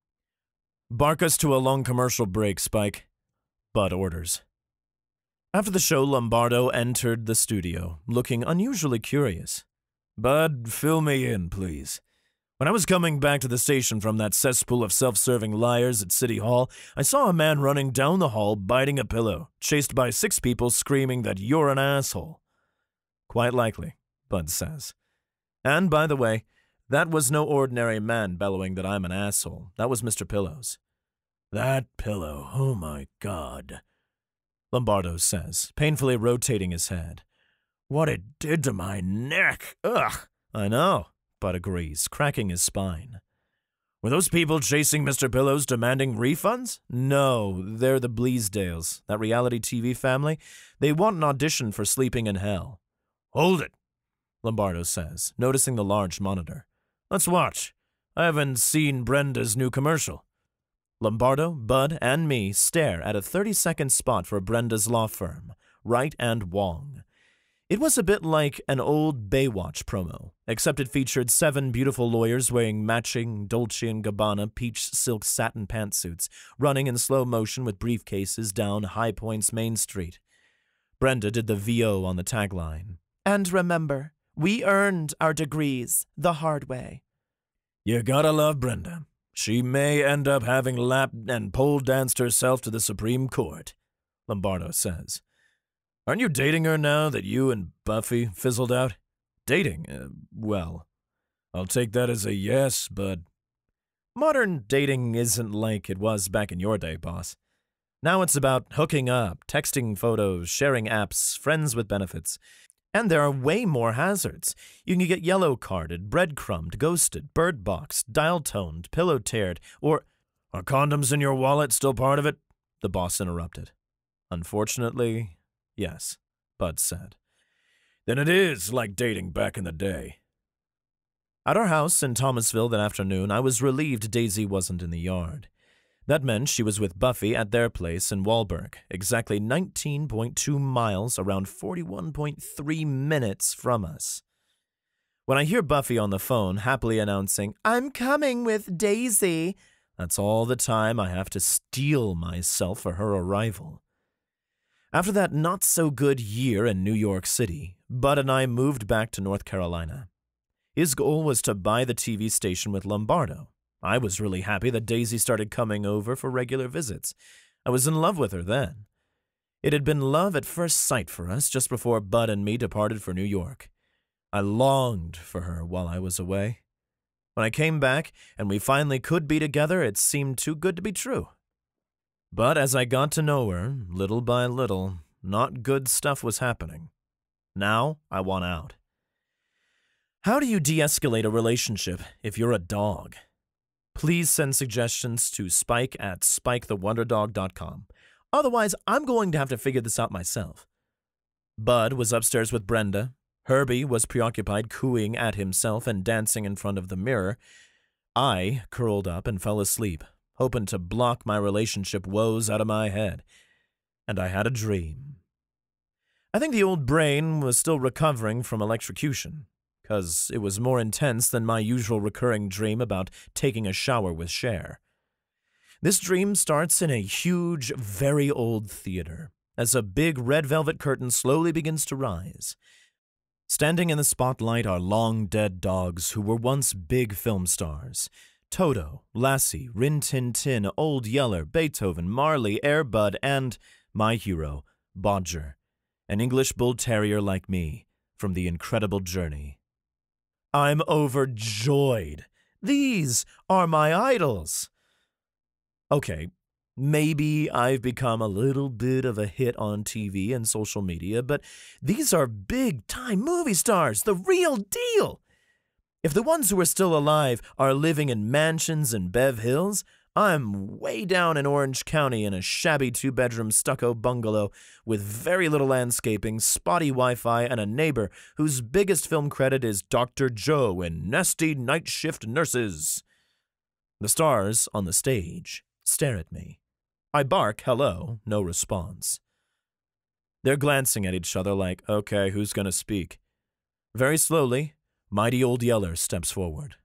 Bark us to a long commercial break, Spike, Bud orders. After the show, Lombardo entered the studio, looking unusually curious. Bud, fill me in, please. When I was coming back to the station from that cesspool of self-serving liars at City Hall, I saw a man running down the hall biting a pillow, chased by six people screaming that you're an asshole. Quite likely, Bud says. And, by the way, that was no ordinary man bellowing that I'm an asshole. That was Mister Pillows. That pillow, oh my God, Lombardo says, painfully rotating his head. What it did to my neck. Ugh. I know, Bud agrees, cracking his spine. Were those people chasing Mister Pillows demanding refunds? No, they're the Bleasdales, that reality T V family. They want an audition for Sleeping in Hell. Hold it, Lombardo says, noticing the large monitor. Let's watch. I haven't seen Brenda's new commercial. Lombardo, Bud, and me stare at a thirty-second spot for Brenda's law firm, Wright and Wong. It was a bit like an old Baywatch promo, except it featured seven beautiful lawyers wearing matching Dolce and Gabbana peach silk satin pantsuits, running in slow motion with briefcases down High Point's Main Street. Brenda did the V O on the tagline. And remember, we earned our degrees the hard way. You gotta love Brenda. She may end up having lapped and pole danced herself to the Supreme Court, Lombardo says. Aren't you dating her now that you and Buffy fizzled out? Dating? Uh, well, I'll take that as a yes, but modern dating isn't like it was back in your day, boss. Now it's about hooking up, texting photos, sharing apps, friends with benefits. And there are way more hazards. You can get yellow-carded, breadcrumbed, ghosted, bird-boxed, dial-toned, pillow-teared, or— Are condoms in your wallet still part of it? The boss interrupted. Unfortunately, yes, Bud said. Then it is like dating back in the day. At our house in Thomasville that afternoon, I was relieved Daisy wasn't in the yard. That meant she was with Buffy at their place in Walberg, exactly nineteen point two miles, around forty-one point three minutes from us. When I hear Buffy on the phone happily announcing, "I'm coming with Daisy," that's all the time I have to steel myself for her arrival. After that not-so-good year in New York City, Bud and I moved back to North Carolina. His goal was to buy the T V station with Lombardo. I was really happy that Daisy started coming over for regular visits. I was in love with her then. It had been love at first sight for us just before Bud and me departed for New York. I longed for her while I was away. When I came back and we finally could be together, it seemed too good to be true. But as I got to know her, little by little, not good stuff was happening. Now I want out. How do you de-escalate a relationship if you're a dog? Please send suggestions to spike at spike the wonder dog dot com. Otherwise, I'm going to have to figure this out myself. Bud was upstairs with Brenda. Herbie was preoccupied cooing at himself and dancing in front of the mirror. I curled up and fell asleep, hoping to block my relationship woes out of my head. And I had a dream. I think the old brain was still recovering from electrocution, because it was more intense than my usual recurring dream about taking a shower with Cher. This dream starts in a huge, very old theater, as a big red velvet curtain slowly begins to rise. Standing in the spotlight are long-dead dogs who were once big film stars. Toto, Lassie, Rin Tin Tin, Old Yeller, Beethoven, Marley, Air Bud, and my hero, Bodger, an English Bull Terrier like me, from The Incredible Journey. I'm overjoyed. These are my idols. Okay, maybe I've become a little bit of a hit on T V and social media, but these are big-time movie stars, the real deal. If the ones who are still alive are living in mansions in Bev Hills, I'm way down in Orange County in a shabby two-bedroom stucco bungalow with very little landscaping, spotty Wi-Fi, and a neighbor whose biggest film credit is Doctor Joe in Nasty Night Shift Nurses. The stars on the stage stare at me. I bark hello, no response. They're glancing at each other like, okay, who's going to speak? Very slowly, mighty Old Yeller steps forward.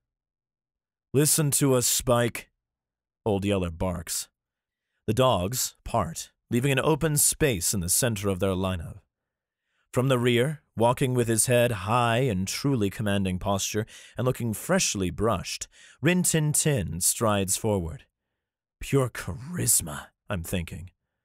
Listen to us, Spike. Old Yeller barks. The dogs part, leaving an open space in the center of their lineup. From the rear, walking with his head high in truly commanding posture and looking freshly brushed, Rin Tin Tin strides forward. Pure charisma, I'm thinking.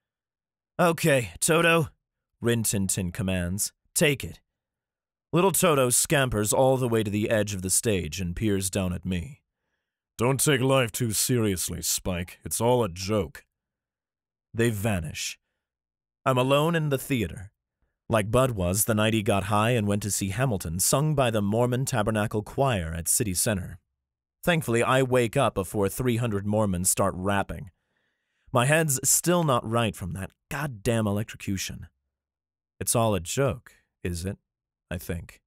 Okay, Toto, Rin Tin Tin commands. Take it. Little Toto scampers all the way to the edge of the stage and peers down at me. Don't take life too seriously, Spike. It's all a joke. They vanish. I'm alone in the theater. Like Bud was the night he got high and went to see Hamilton, sung by the Mormon Tabernacle Choir at City Center. Thankfully, I wake up before three hundred Mormons start rapping. My head's still not right from that goddamn electrocution. It's all a joke, is it? I think.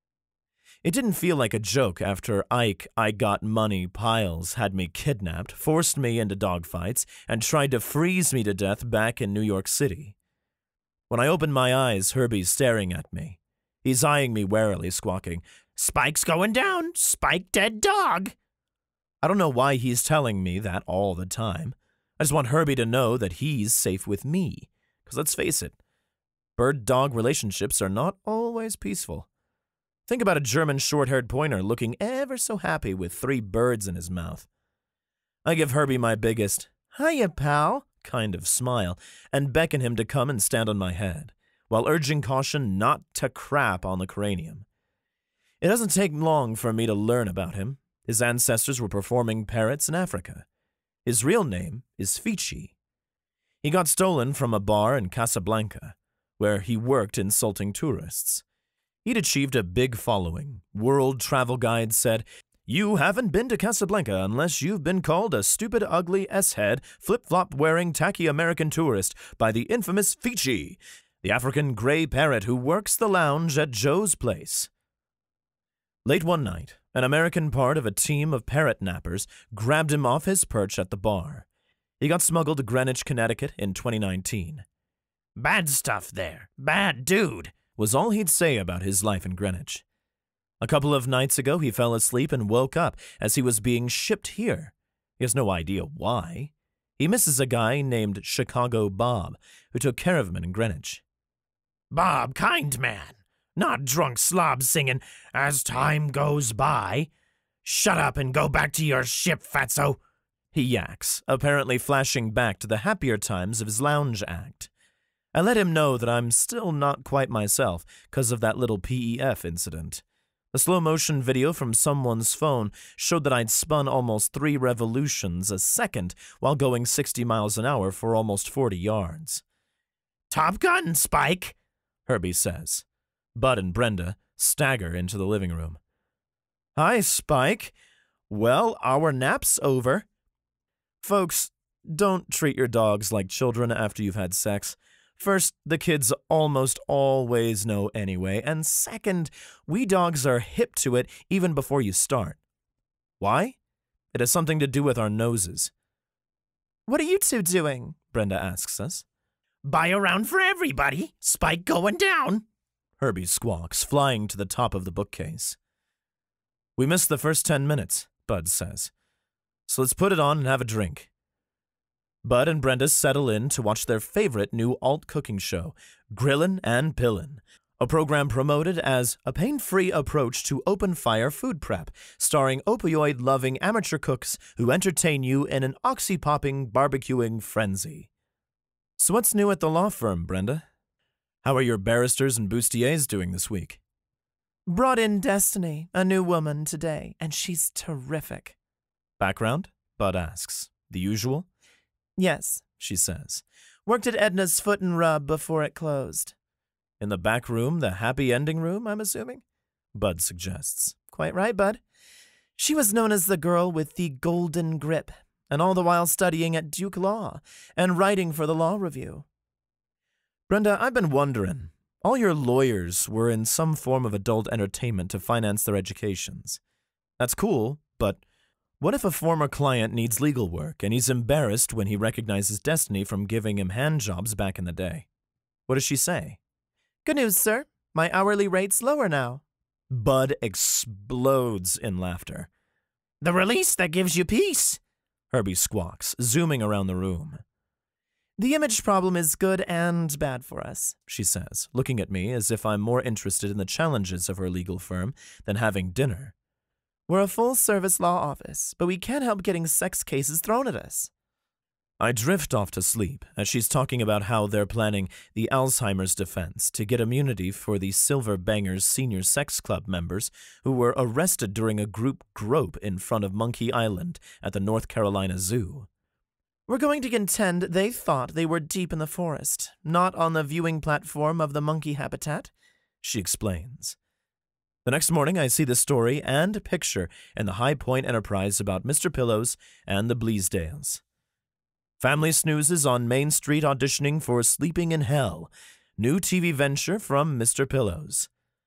It didn't feel like a joke after Ike, I Got Money Piles had me kidnapped, forced me into dogfights, and tried to freeze me to death back in New York City. When I opened my eyes, Herbie's staring at me. He's eyeing me warily, squawking, "Spike's going down! Spike dead dog!" I don't know why he's telling me that all the time. I just want Herbie to know that he's safe with me. Because let's face it, bird-dog relationships are not always peaceful. Think about a German short-haired pointer looking ever so happy with three birds in his mouth. I give Herbie my biggest, "Hiya, pal," kind of smile, and beckon him to come and stand on my head, while urging caution not to crap on the cranium. It doesn't take long for me to learn about him. His ancestors were performing parrots in Africa. His real name is Fichi. He got stolen from a bar in Casablanca, where he worked insulting tourists. He'd achieved a big following. World Travel Guide said, "You haven't been to Casablanca unless you've been called a stupid, ugly S-head, flip-flop-wearing, tacky American tourist by the infamous Fichi, the African gray parrot who works the lounge at Joe's place." Late one night, An American part of a team of parrot nappers grabbed him off his perch at the bar. He got smuggled to Greenwich, Connecticut in twenty nineteen. "Bad stuff there. Bad dude," was all he'd say about his life in Greenwich. A couple of nights ago, he fell asleep and woke up as he was being shipped here. He has no idea why. He misses a guy named Chicago Bob, who took care of him in Greenwich. "Bob, kind man. Not drunk slob singing, 'As time goes by.' Shut up and go back to your ship, fatso," he yaks, apparently flashing back to the happier times of his lounge act. I let him know that I'm still not quite myself because of that little P E F incident. The slow-motion video from someone's phone showed that I'd spun almost three revolutions a second while going sixty miles an hour for almost forty yards. "Top Gun, Spike," Herbie says. Bud and Brenda stagger into the living room. "Hi, Spike. Well, our nap's over." Folks, don't treat your dogs like children after you've had sex. First, the kids almost always know anyway, and second, we dogs are hip to it even before you start. Why? It has something to do with our noses. "What are you two doing?" Brenda asks us. "Buy around for everybody. Spike going down," Herbie squawks, flying to the top of the bookcase. "We missed the first ten minutes, Bud says. So let's put it on and have a drink." Bud and Brenda settle in to watch their favorite new alt cooking show, Grillin' and Pillin', a program promoted as a pain-free approach to open-fire food prep, starring opioid-loving amateur cooks who entertain you in an oxy-popping barbecuing frenzy. So what's new at the law firm, Brenda? How are your barristers and bustiers doing this week? "Brought in Destiny, a new woman, today, and she's terrific." Background? Bud asks. The usual? "Yes," she says. "Worked at Edna's Foot and Rub before it closed." In the back room, the happy ending room, I'm assuming? Bud suggests. "Quite right, Bud. She was known as the girl with the golden grip, and all the while studying at Duke Law and writing for the Law Review." Brenda, I've been wondering. All your lawyers were in some form of adult entertainment to finance their educations. That's cool, but what if a former client needs legal work and he's embarrassed when he recognizes Destiny from giving him handjobs back in the day? What does she say? "Good news, sir. My hourly rate's lower now." Bud explodes in laughter. "The release that gives you peace," Herbie squawks, zooming around the room. "The image problem is good and bad for us," she says, looking at me as if I'm more interested in the challenges of her legal firm than having dinner. "We're a full-service law office, but we can't help getting sex cases thrown at us." I drift off to sleep as she's talking about how they're planning the Alzheimer's defense to get immunity for the Silver Bangers senior sex club members who were arrested during a group grope in front of Monkey Island at the North Carolina Zoo. "We're going to contend they thought they were deep in the forest, not on the viewing platform of the monkey habitat," she explains. The next morning, I see the story and picture in the High Point Enterprise about Mister Pillows and the Bleasdales. Family snoozes on Main Street auditioning for Sleeping in Hell, new T V venture from Mister Pillows.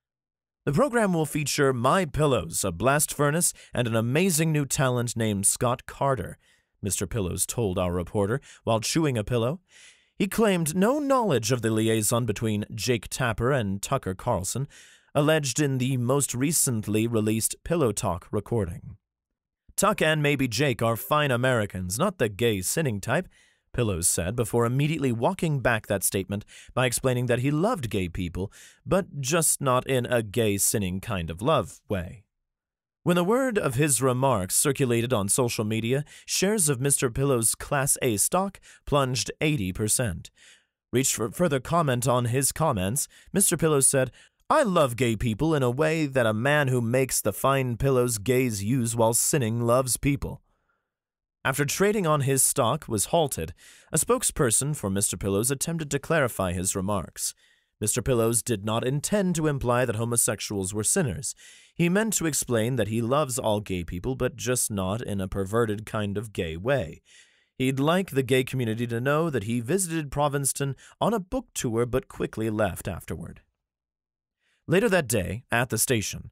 The program will feature My Pillows, a blast furnace, and an amazing new talent named Scott Carter, Mister Pillows told our reporter while chewing a pillow. He claimed no knowledge of the liaison between Jake Tapper and Tucker Carlson, alleged in the most recently released Pillow Talk recording. Tuck and maybe Jake are fine Americans, not the gay sinning type, Pillows said before immediately walking back that statement by explaining that he loved gay people, but just not in a gay sinning kind of love way. When the word of his remarks circulated on social media, shares of Mister Pillows' Class A stock plunged eighty percent. Reached for further comment on his comments, Mister Pillows said, "I love gay people in a way that a man who makes the fine pillows gays use while sinning loves people." After trading on his stock was halted, a spokesperson for Mister Pillows attempted to clarify his remarks. Mister Pillows did not intend to imply that homosexuals were sinners. He meant to explain that he loves all gay people, but just not in a perverted kind of gay way. He'd like the gay community to know that he visited Provincetown on a book tour but quickly left afterward. Later that day, at the station,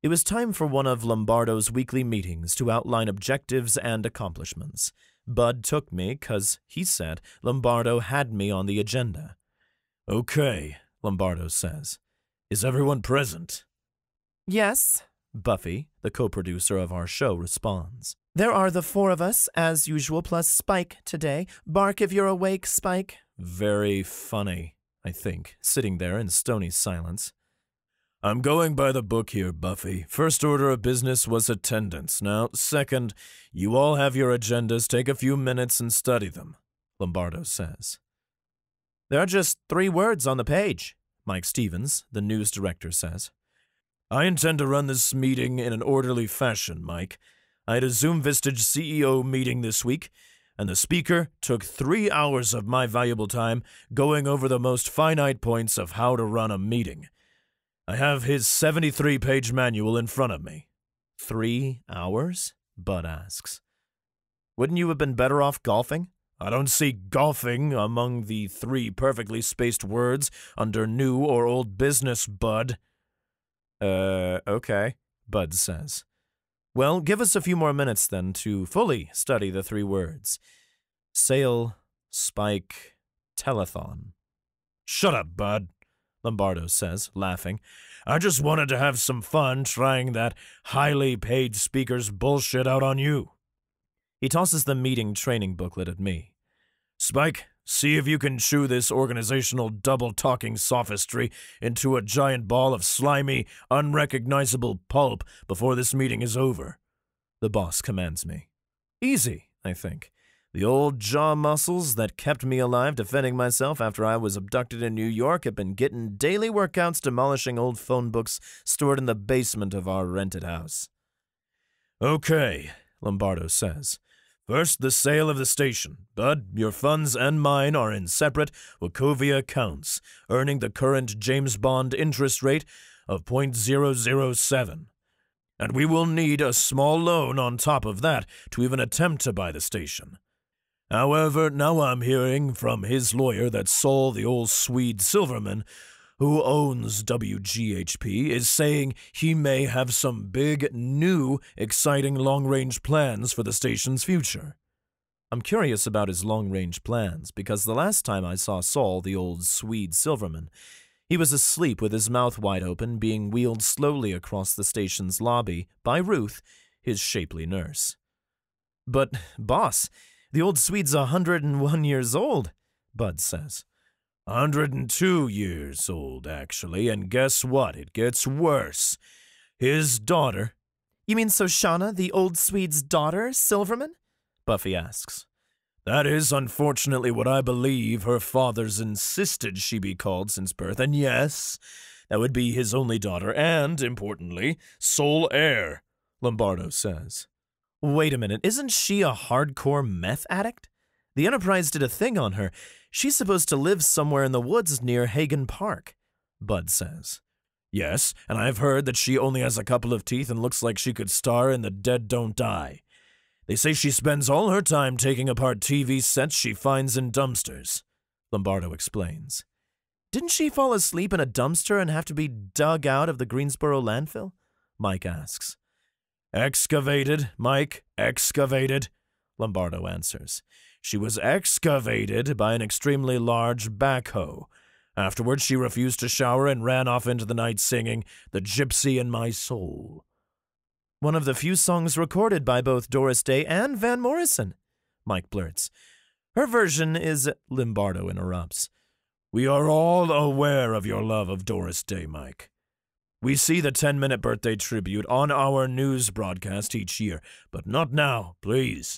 It was time for one of Lombardo's weekly meetings to outline objectives and accomplishments. Bud took me, 'cause he said Lombardo had me on the agenda. Okay, Lombardo says. Is everyone present? Yes, Buffy, the co-producer of our show, responds. There are the four of us, as usual, plus Spike today. Bark if you're awake, Spike. Very funny, I think, sitting there in stony silence. I'm going by the book here, Buffy. First order of business was attendance. Now, second, you all have your agendas. Take a few minutes and study them, Lombardo says. There are just three words on the page, Mike Stevens, the news director, says. I intend to run this meeting in an orderly fashion, Mike. I had a Zoom Vistage C E O meeting this week, and the speaker took three hours of my valuable time going over the most finite points of how to run a meeting. I have his seventy-three page manual in front of me. Three hours? Bud asks. Wouldn't you have been better off golfing? I don't see golfing among the three perfectly spaced words under new or old business, Bud. Uh, okay, Bud says. Well, give us a few more minutes, then, to fully study the three words. Sale, spike, telethon. Shut up, Bud, Lombardo says, laughing. I just wanted to have some fun trying that highly paid speaker's bullshit out on you. He tosses the meeting training booklet at me. Spike, see if you can chew this organizational double-talking sophistry into a giant ball of slimy, unrecognizable pulp before this meeting is over, the boss commands me. Easy, I think. The old jaw muscles that kept me alive defending myself after I was abducted in New York have been getting daily workouts demolishing old phone books stored in the basement of our rented house. Okay, Lombardo says. First, the sale of the station. Bud, your funds and mine are in separate Wachovia accounts, earning the current James Bond interest rate of zero point zero zero seven. And we will need a small loan on top of that to even attempt to buy the station. However, now I'm hearing from his lawyer that Saul, the old Swede Silverman, who owns W G H P, is saying he may have some big, new, exciting long-range plans for the station's future. I'm curious about his long-range plans, because the last time I saw Saul, the old Swede Silverman, he was asleep with his mouth wide open, being wheeled slowly across the station's lobby by Ruth, his shapely nurse. But, boss, the old Swede's a hundred and one years old, Bud says. one hundred and two years old, actually, and guess what? It gets worse. His daughter... You mean Shoshana, the old Swede's daughter, Silverman? Buffy asks. That is, unfortunately, what I believe her father's insisted she be called since birth, and yes, that would be his only daughter, and, importantly, sole heir, Lombardo says. Wait a minute, isn't she a hardcore meth addict? The Enterprise did a thing on her. She's supposed to live somewhere in the woods near Hagen Park, Bud says. Yes, and I've heard that she only has a couple of teeth and looks like she could star in The Dead Don't Die. They say she spends all her time taking apart T V sets she finds in dumpsters, Lombardo explains. Didn't she fall asleep in a dumpster and have to be dug out of the Greensboro landfill? Mike asks. Excavated, Mike, excavated, Lombardo answers. She was excavated by an extremely large backhoe. Afterwards, she refused to shower and ran off into the night singing, "The Gypsy in My Soul." One of the few songs recorded by both Doris Day and Van Morrison, Mike blurts. Her version is... Lombardo interrupts. We are all aware of your love of Doris Day, Mike. We see the ten-minute birthday tribute on our news broadcast each year, but not now, please.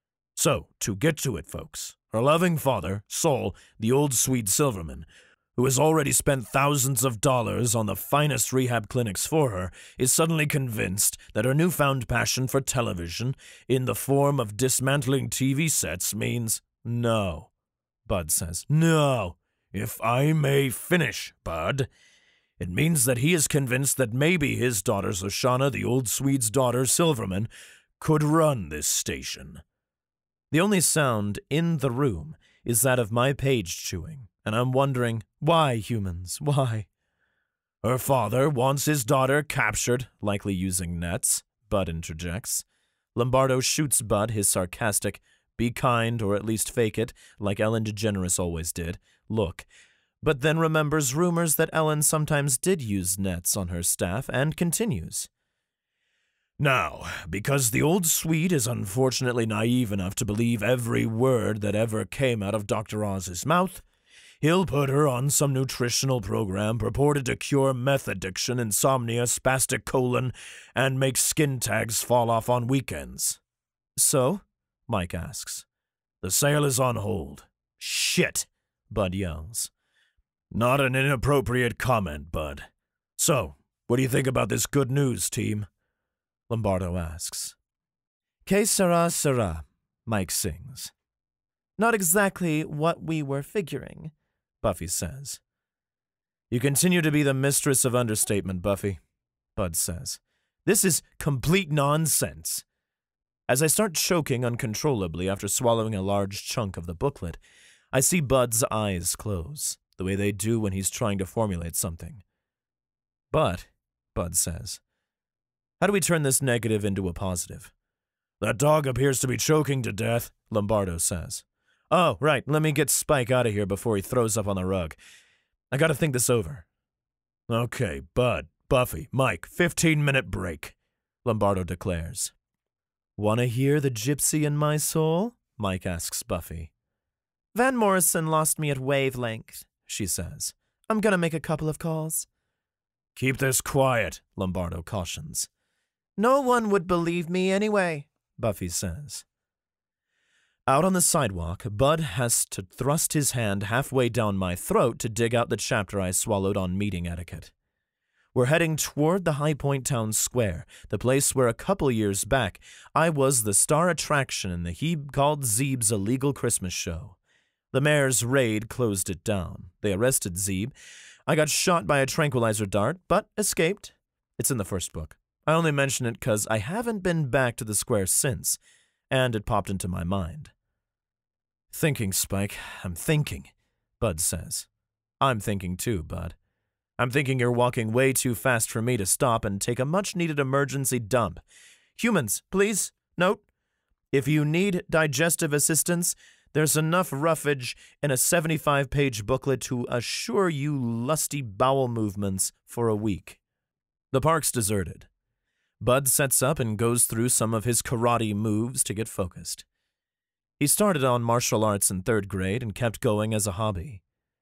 So, to get to it, folks, her loving father, Saul, the old Swede Silverman, who has already spent thousands of dollars on the finest rehab clinics for her, is suddenly convinced that her newfound passion for television, in the form of dismantling T V sets, means no. Bud says, no. If I may finish, Bud. It means that he is convinced that maybe his daughter, Shoshana, the old Swede's daughter, Silverman, could run this station. The only sound in the room is that of my page chewing, and I'm wondering, why, humans, why? Her father wants his daughter captured, likely using nets, Bud interjects. Lombardo shoots Bud his sarcastic, be kind or at least fake it, like Ellen DeGeneres always did, look, but then remembers rumors that Ellen sometimes did use nets on her staff and continues. Now, because the old Swede is unfortunately naive enough to believe every word that ever came out of Doctor Oz's mouth, he'll put her on some nutritional program purported to cure meth addiction, insomnia, spastic colon, and make skin tags fall off on weekends. So? Mike asks. The sale is on hold. Shit, Bud yells. Not an inappropriate comment, Bud. So, what do you think about this good news, team? Lombardo asks. Que sera, sera, Mike sings. Not exactly what we were figuring, Buffy says. You continue to be the mistress of understatement, Buffy, Bud says. This is complete nonsense. As I start choking uncontrollably after swallowing a large chunk of the booklet, I see Bud's eyes close, the way they do when he's trying to formulate something. But, Bud says, how do we turn this negative into a positive? That dog appears to be choking to death, Lombardo says. Oh, right, let me get Spike out of here before he throws up on the rug. I gotta think this over. Okay, Bud, Buffy, Mike, fifteen-minute break, Lombardo declares. Wanna hear the gypsy in my soul? Mike asks Buffy. Van Morrison lost me at wavelength, she says. I'm gonna make a couple of calls. Keep this quiet, Lombardo cautions. No one would believe me anyway, Buffy says. Out on the sidewalk, Bud has to thrust his hand halfway down my throat to dig out the chapter I swallowed on meeting etiquette. We're heading toward the High Point Town Square, the place where a couple years back I was the star attraction in the Hebe called Zeeb's illegal Christmas show. The mayor's raid closed it down. They arrested Zeeb. I got shot by a tranquilizer dart, but escaped. It's in the first book. I only mention it because I haven't been back to the square since, and it popped into my mind. Thinking, Spike, I'm thinking, Bud says. I'm thinking too, Bud. I'm thinking you're walking way too fast for me to stop and take a much-needed emergency dump. Humans, please, note, if you need digestive assistance, there's enough roughage in a seventy-five page booklet to assure you lusty bowel movements for a week. The park's deserted. Bud sets up and goes through some of his karate moves to get focused. He started on martial arts in third grade and kept going as a hobby.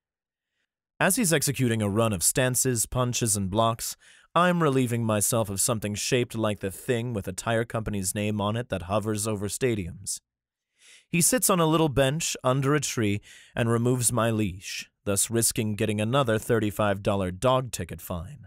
As he's executing a run of stances, punches, and blocks, I'm relieving myself of something shaped like the thing with a tire company's name on it that hovers over stadiums. He sits on a little bench under a tree and removes my leash, thus risking getting another thirty-five dollar dog ticket fine.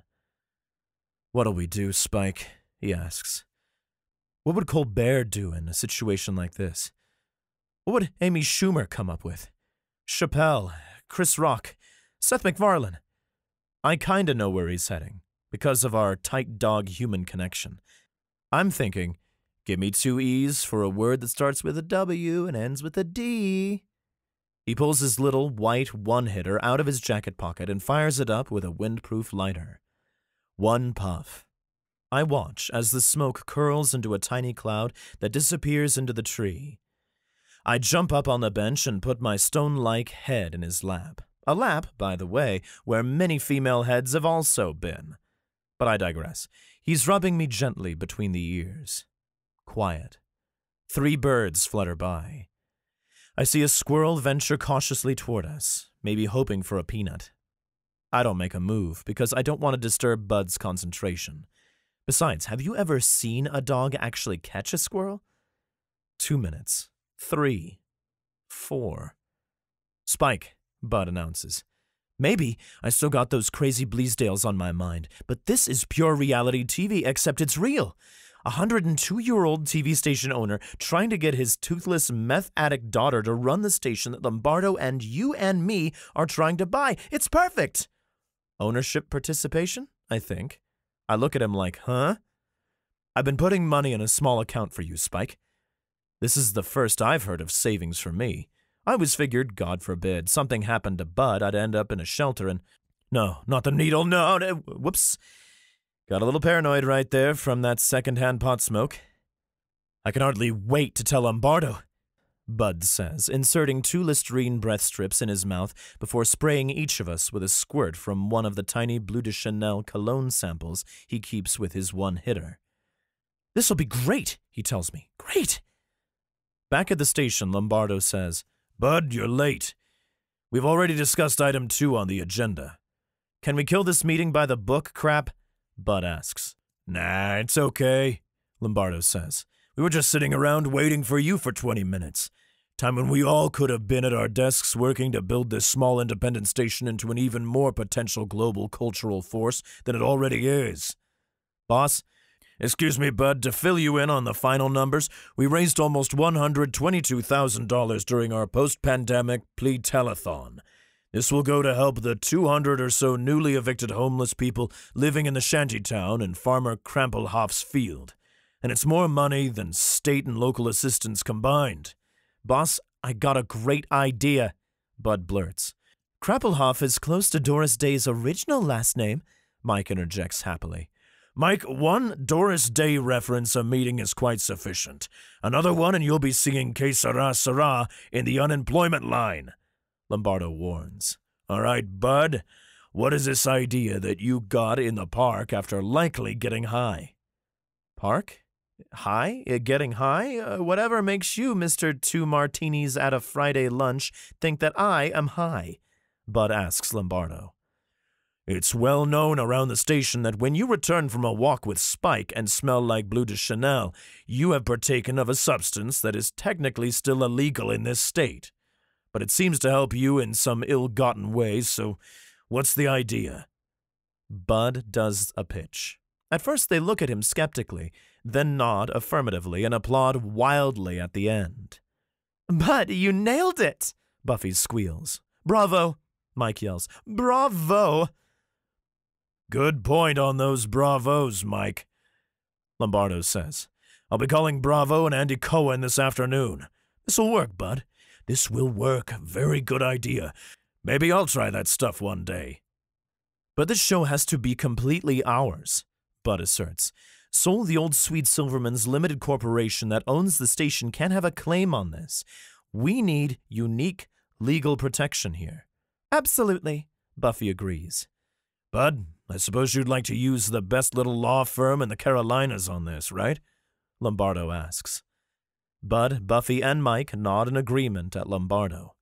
What'll we do, Spike? He asks. What would Colbert do in a situation like this? What would Amy Schumer come up with? Chappelle, Chris Rock, Seth MacFarlane. I kinda know where he's heading, because of our tight dog-human connection. I'm thinking, give me two E's for a word that starts with a W and ends with a D. He pulls his little white one-hitter out of his jacket pocket and fires it up with a windproof lighter. One puff. I watch as the smoke curls into a tiny cloud that disappears into the tree. I jump up on the bench and put my stone-like head in his lap. A lap, by the way, where many female heads have also been. But I digress. He's rubbing me gently between the ears. Quiet. Three birds flutter by. I see a squirrel venture cautiously toward us, maybe hoping for a peanut. I don't make a move because I don't want to disturb Bud's concentration. Besides, have you ever seen a dog actually catch a squirrel? Two minutes. Three. Four. Spike, Bud announces. Maybe I still got those crazy Bleasdales on my mind, but this is pure reality T V, except it's real. A hundred and two-year-old T V station owner trying to get his toothless meth addict daughter to run the station that Lombardo and you and me are trying to buy. It's perfect. Ownership participation, I think. I look at him like, huh? I've been putting money in a small account for you, Spike. This is the first I've heard of savings for me. I always figured, God forbid, something happened to Bud, I'd end up in a shelter and... No, not the needle, no, no. Whoops. Got a little paranoid right there from that second-hand pot smoke. I can hardly wait to tell Lombardo, Bud says, inserting two Listerine breath strips in his mouth before spraying each of us with a squirt from one of the tiny Bleu de Chanel cologne samples he keeps with his one hitter. This'll be great, he tells me. Great! Back at the station, Lombardo says, Bud, you're late. We've already discussed item two on the agenda. Can we kill this meeting by the book crap? Bud asks. Nah, it's okay, Lombardo says. We were just sitting around waiting for you for twenty minutes. Time when we all could have been at our desks working to build this small independent station into an even more potential global cultural force than it already is. Boss, excuse me, Bud, to fill you in on the final numbers, we raised almost one hundred twenty-two thousand dollars during our post-pandemic plea-telethon. This will go to help the two hundred or so newly evicted homeless people living in the shantytown in Farmer Krampelhoff's field. And it's more money than state and local assistance combined. Boss, I got a great idea, Bud blurts. Krampelhoff is close to Doris Day's original last name, Mike interjects happily. Mike, one Doris Day reference a meeting is quite sufficient. Another one and you'll be singing Que Sera Sera in the unemployment line, Lombardo warns. All right, Bud, what is this idea that you got in the park after likely getting high? Park? High? Uh, getting high? Uh, whatever makes you, Mister Two Martinis at a Friday lunch, think that I am high, Bud asks Lombardo. It's well known around the station that when you return from a walk with Spike and smell like Bleu de Chanel, you have partaken of a substance that is technically still illegal in this state. But it seems to help you in some ill-gotten ways, so what's the idea? Bud does a pitch. At first they look at him skeptically, then nod affirmatively and applaud wildly at the end. Bud, you nailed it, Buffy squeals. Bravo, Mike yells. Bravo! Good point on those bravos, Mike, Lombardo says. I'll be calling Bravo and Andy Cohen this afternoon. This'll work, Bud. This will work. Very good idea. Maybe I'll try that stuff one day. But this show has to be completely ours, Bud asserts. Soul the Old Swede Silverman's limited corporation that owns the station can't have a claim on this. We need unique legal protection here. Absolutely, Buffy agrees. Bud, I suppose you'd like to use the best little law firm in the Carolinas on this, right? Lombardo asks. Bud, Buffy, and Mike nod in agreement at Lombardo.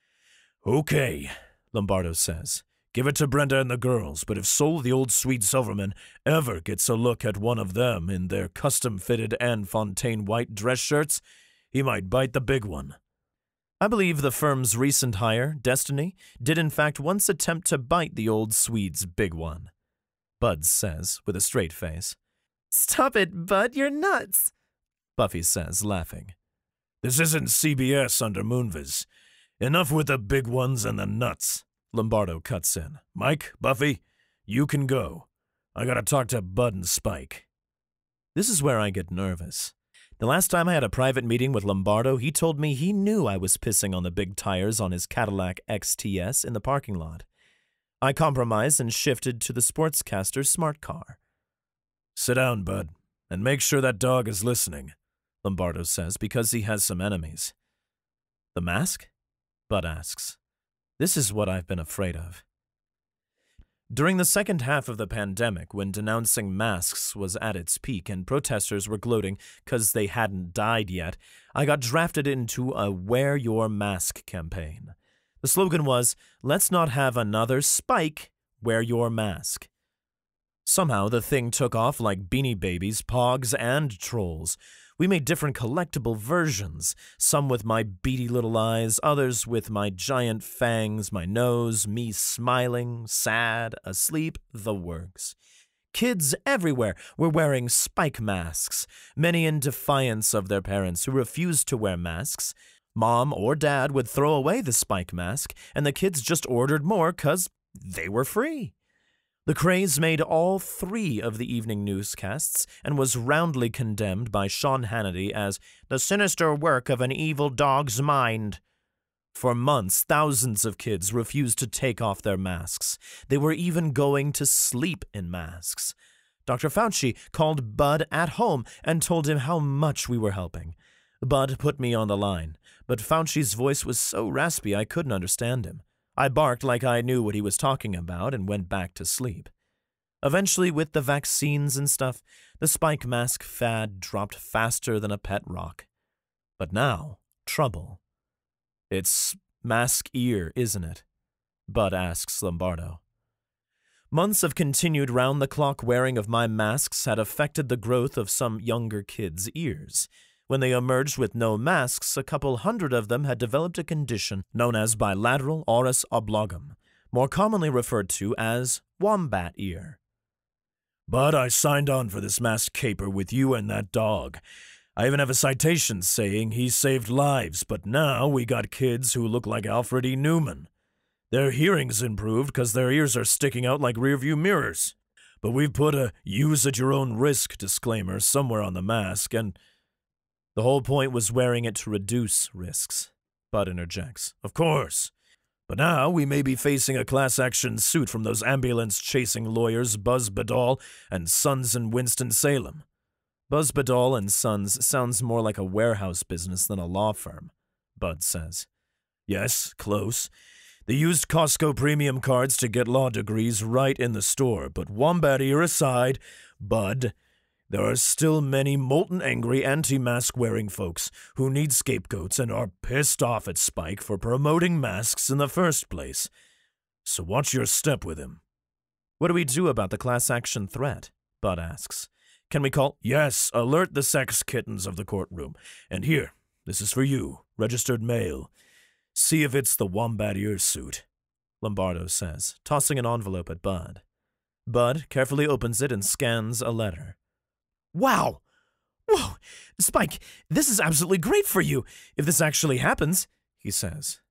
Okay, Lombardo says. Give it to Brenda and the girls, but if Soul the Old Swede Silverman ever gets a look at one of them in their custom-fitted Anne Fontaine white dress shirts, he might bite the big one. I believe the firm's recent hire, Destiny, did in fact once attempt to bite the old Swede's big one, Bud says with a straight face. Stop it, Bud, you're nuts, Buffy says, laughing. This isn't C B S under Moonves. Enough with the big ones and the nuts. Lombardo cuts in. Mike, Buffy, you can go. I gotta talk to Bud and Spike. This is where I get nervous. The last time I had a private meeting with Lombardo, he told me he knew I was pissing on the big tires on his Cadillac X T S in the parking lot. I compromised and shifted to the sportscaster's smart car. Sit down, Bud, and make sure that dog is listening, Lombardo says, because he has some enemies. The mask? Bud asks. This is what I've been afraid of. During the second half of the pandemic, when denouncing masks was at its peak and protesters were gloating because they hadn't died yet, I got drafted into a Wear Your Mask campaign. The slogan was, let's not have another Spike, wear your mask. Somehow the thing took off like Beanie Babies, Pogs, and Trolls. We made different collectible versions, some with my beady little eyes, others with my giant fangs, my nose, me smiling, sad, asleep, the works. Kids everywhere were wearing Spike masks, many in defiance of their parents who refused to wear masks. Mom or Dad would throw away the Spike mask, and the kids just ordered more 'cause they were free. The craze made all three of the evening newscasts and was roundly condemned by Sean Hannity as the sinister work of an evil dog's mind. For months, thousands of kids refused to take off their masks. They were even going to sleep in masks. Doctor Fauci called Bud at home and told him how much we were helping. Bud put me on the line, but Fauci's voice was so raspy I couldn't understand him. I barked like I knew what he was talking about and went back to sleep. Eventually, with the vaccines and stuff, the spike mask fad dropped faster than a pet rock. But now, trouble. It's mask ear, isn't it? Bud asks Lombardo. Months of continued round-the-clock wearing of my masks had affected the growth of some younger kids' ears. When they emerged with no masks, a couple hundred of them had developed a condition known as bilateral oris oblongum, more commonly referred to as wombat ear. But I signed on for this mask caper with you and that dog. I even have a citation saying he saved lives, but now we got kids who look like Alfred E. Newman. Their hearing's improved because their ears are sticking out like rearview mirrors. But we've put a use-at-your-own-risk disclaimer somewhere on the mask, and the whole point was wearing it to reduce risks. Bud interjects. Of course. But now we may be facing a class-action suit from those ambulance-chasing lawyers Buzz Badal and Sons in Winston-Salem. Buzz Badal and Sons sounds more like a warehouse business than a law firm, Bud says. Yes, close. They used Costco premium cards to get law degrees right in the store, but wombat ear aside, Bud, there are still many molten angry anti-mask-wearing folks who need scapegoats and are pissed off at Spike for promoting masks in the first place. So watch your step with him. What do we do about the class-action threat? Bud asks. Can we call? Yes, alert the sex kittens of the courtroom. And here, this is for you, registered mail. See if it's the wombat ear suit, Lombardo says, tossing an envelope at Bud. Bud carefully opens it and scans a letter. Wow! Whoa! Spike, this is absolutely great for you, if this actually happens, he says.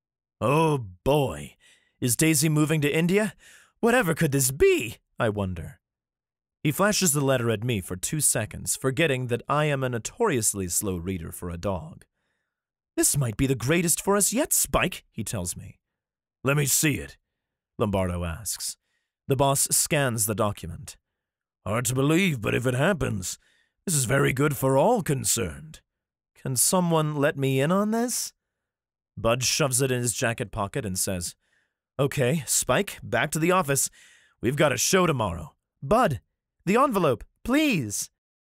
Oh boy! Is Daisy moving to India? Whatever could this be? I wonder. He flashes the letter at me for two seconds, forgetting that I am a notoriously slow reader for a dog. This might be the greatest for us yet, Spike, he tells me. Let me see it, Lombardo asks. The boss scans the document. Hard to believe, but if it happens, this is very good for all concerned. Can someone let me in on this? Bud shoves it in his jacket pocket and says, Okay, Spike, back to the office. We've got a show tomorrow. Bud, the envelope, please.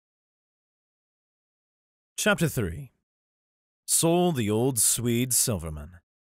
Chapter three. Sol the Old Swede Silverman.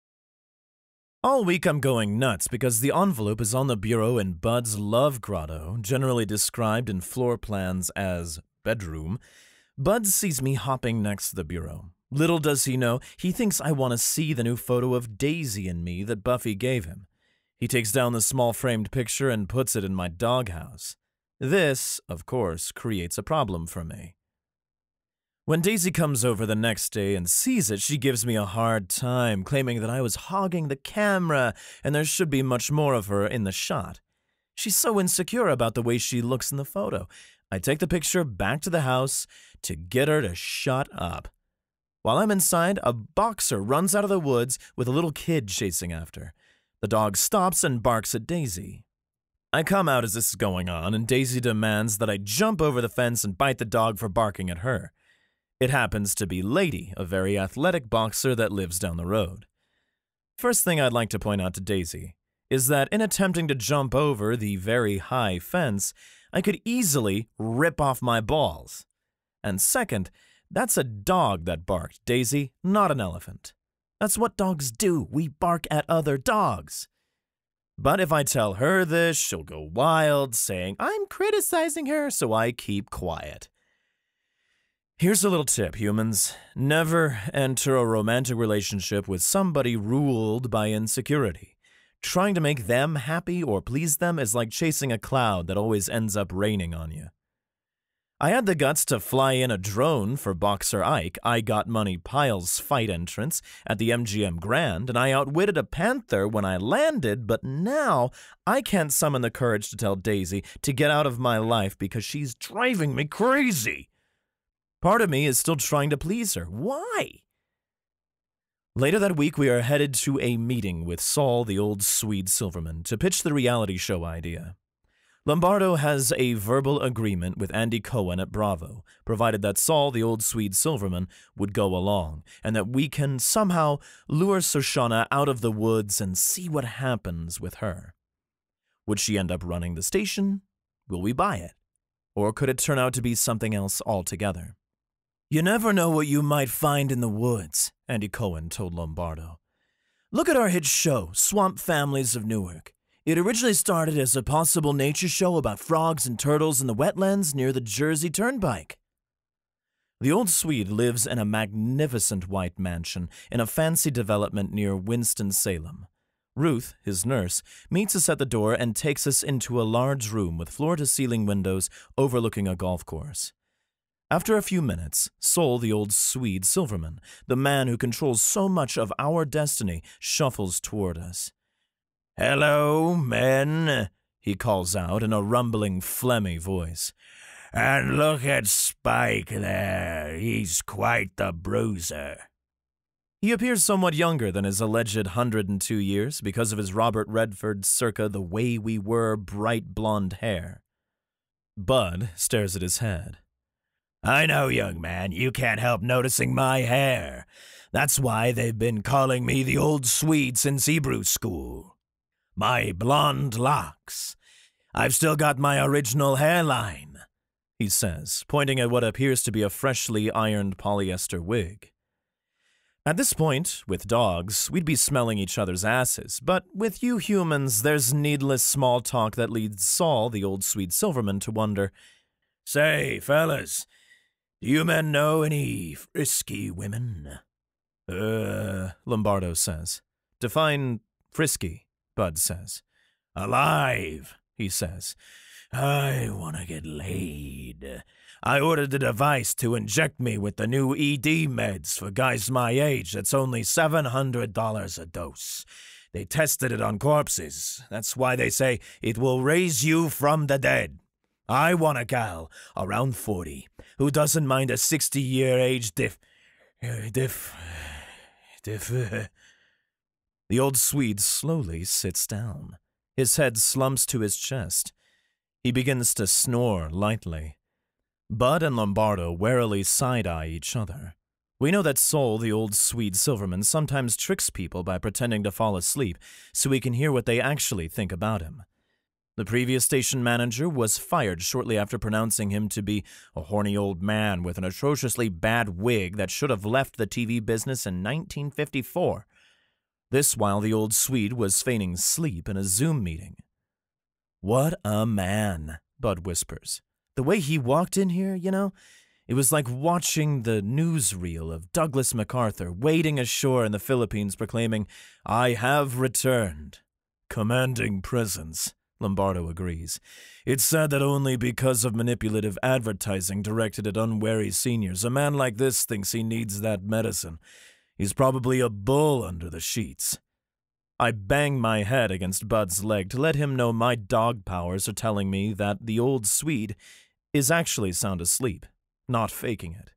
All week I'm going nuts because the envelope is on the bureau in Bud's love grotto, generally described in floor plans as bedroom. Bud sees me hopping next to the bureau. Little does he know, he thinks I want to see the new photo of Daisy and me that Buffy gave him. He takes down the small framed picture and puts it in my doghouse. This, of course, creates a problem for me. When Daisy comes over the next day and sees it, she gives me a hard time, claiming that I was hogging the camera and there should be much more of her in the shot. She's so insecure about the way she looks in the photo. I take the picture back to the house to get her to shut up. While I'm inside, a boxer runs out of the woods with a little kid chasing after. The dog stops and barks at Daisy. I come out as this is going on, and Daisy demands that I jump over the fence and bite the dog for barking at her. It happens to be Lady, a very athletic boxer that lives down the road. First thing I'd like to point out to Daisy is that in attempting to jump over the very high fence, I could easily rip off my balls. And second, that's a dog that barked, Daisy, not an elephant. That's what dogs do. We bark at other dogs. But if I tell her this, she'll go wild, saying I'm criticizing her, so I keep quiet. Here's a little tip, humans. Never enter a romantic relationship with somebody ruled by insecurity. Trying to make them happy or please them is like chasing a cloud that always ends up raining on you. I had the guts to fly in a drone for Boxer Ike, I Got Money Piles fight entrance at the M G M Grand, and I outwitted a panther when I landed, but now I can't summon the courage to tell Daisy to get out of my life because she's driving me crazy. Part of me is still trying to please her. Why? Later that week, we are headed to a meeting with Saul, the old Swede Silverman, to pitch the reality show idea. Lombardo has a verbal agreement with Andy Cohen at Bravo, provided that Saul, the old Swede Silverman, would go along, and that we can somehow lure Shoshana out of the woods and see what happens with her. Would she end up running the station? Will we buy it? Or could it turn out to be something else altogether? You never know what you might find in the woods, Andy Cohen told Lombardo. Look at our hit show, Swamp Families of Newark. It originally started as a possible nature show about frogs and turtles in the wetlands near the Jersey Turnpike. The old Swede lives in a magnificent white mansion in a fancy development near Winston-Salem. Ruth, his nurse, meets us at the door and takes us into a large room with floor-to-ceiling windows overlooking a golf course. After a few minutes, Sol, the old Swede Silverman, the man who controls so much of our destiny, shuffles toward us. "Hello, men," he calls out in a rumbling, phlegmy voice. "And look at Spike there. He's quite the bruiser." He appears somewhat younger than his alleged one hundred and two years because of his Robert Redford circa The Way We Were bright blonde hair. Bud stares at his head. "I know, young man, you can't help noticing my hair. That's why they've been calling me the old Swede since Hebrew school. My blonde locks. I've still got my original hairline," he says, pointing at what appears to be a freshly ironed polyester wig. At this point, with dogs, we'd be smelling each other's asses, but with you humans, there's needless small talk that leads Saul, the old Swede Silverman, to wonder, "Say, fellas, do you men know any frisky women?" Uh, Lombardo says. "Define frisky," Bud says. "Alive," he says. "I want to get laid. I ordered the device to inject me with the new E D meds for guys my age that's only seven hundred dollars a dose. They tested it on corpses. That's why they say it will raise you from the dead. I want a gal around forty who doesn't mind a sixty-year age diff... diff... diff... The old Swede slowly sits down. His head slumps to his chest. He begins to snore lightly. Bud and Lombardo warily side-eye each other. We know that Sol, the old Swede Silverman, sometimes tricks people by pretending to fall asleep so we can hear what they actually think about him. The previous station manager was fired shortly after pronouncing him to be a horny old man with an atrociously bad wig that should have left the T V business in nineteen fifty-four. This while the old Swede was feigning sleep in a Zoom meeting. "What a man," Bud whispers. "The way he walked in here, you know, it was like watching the newsreel of Douglas MacArthur wading ashore in the Philippines proclaiming, 'I have returned.' Commanding presence," Lombardo agrees. "It's sad that only because of manipulative advertising directed at unwary seniors, a man like this thinks he needs that medicine. He's probably a bull under the sheets." I bang my head against Bud's leg to let him know my dog powers are telling me that the old Swede is actually sound asleep, not faking it.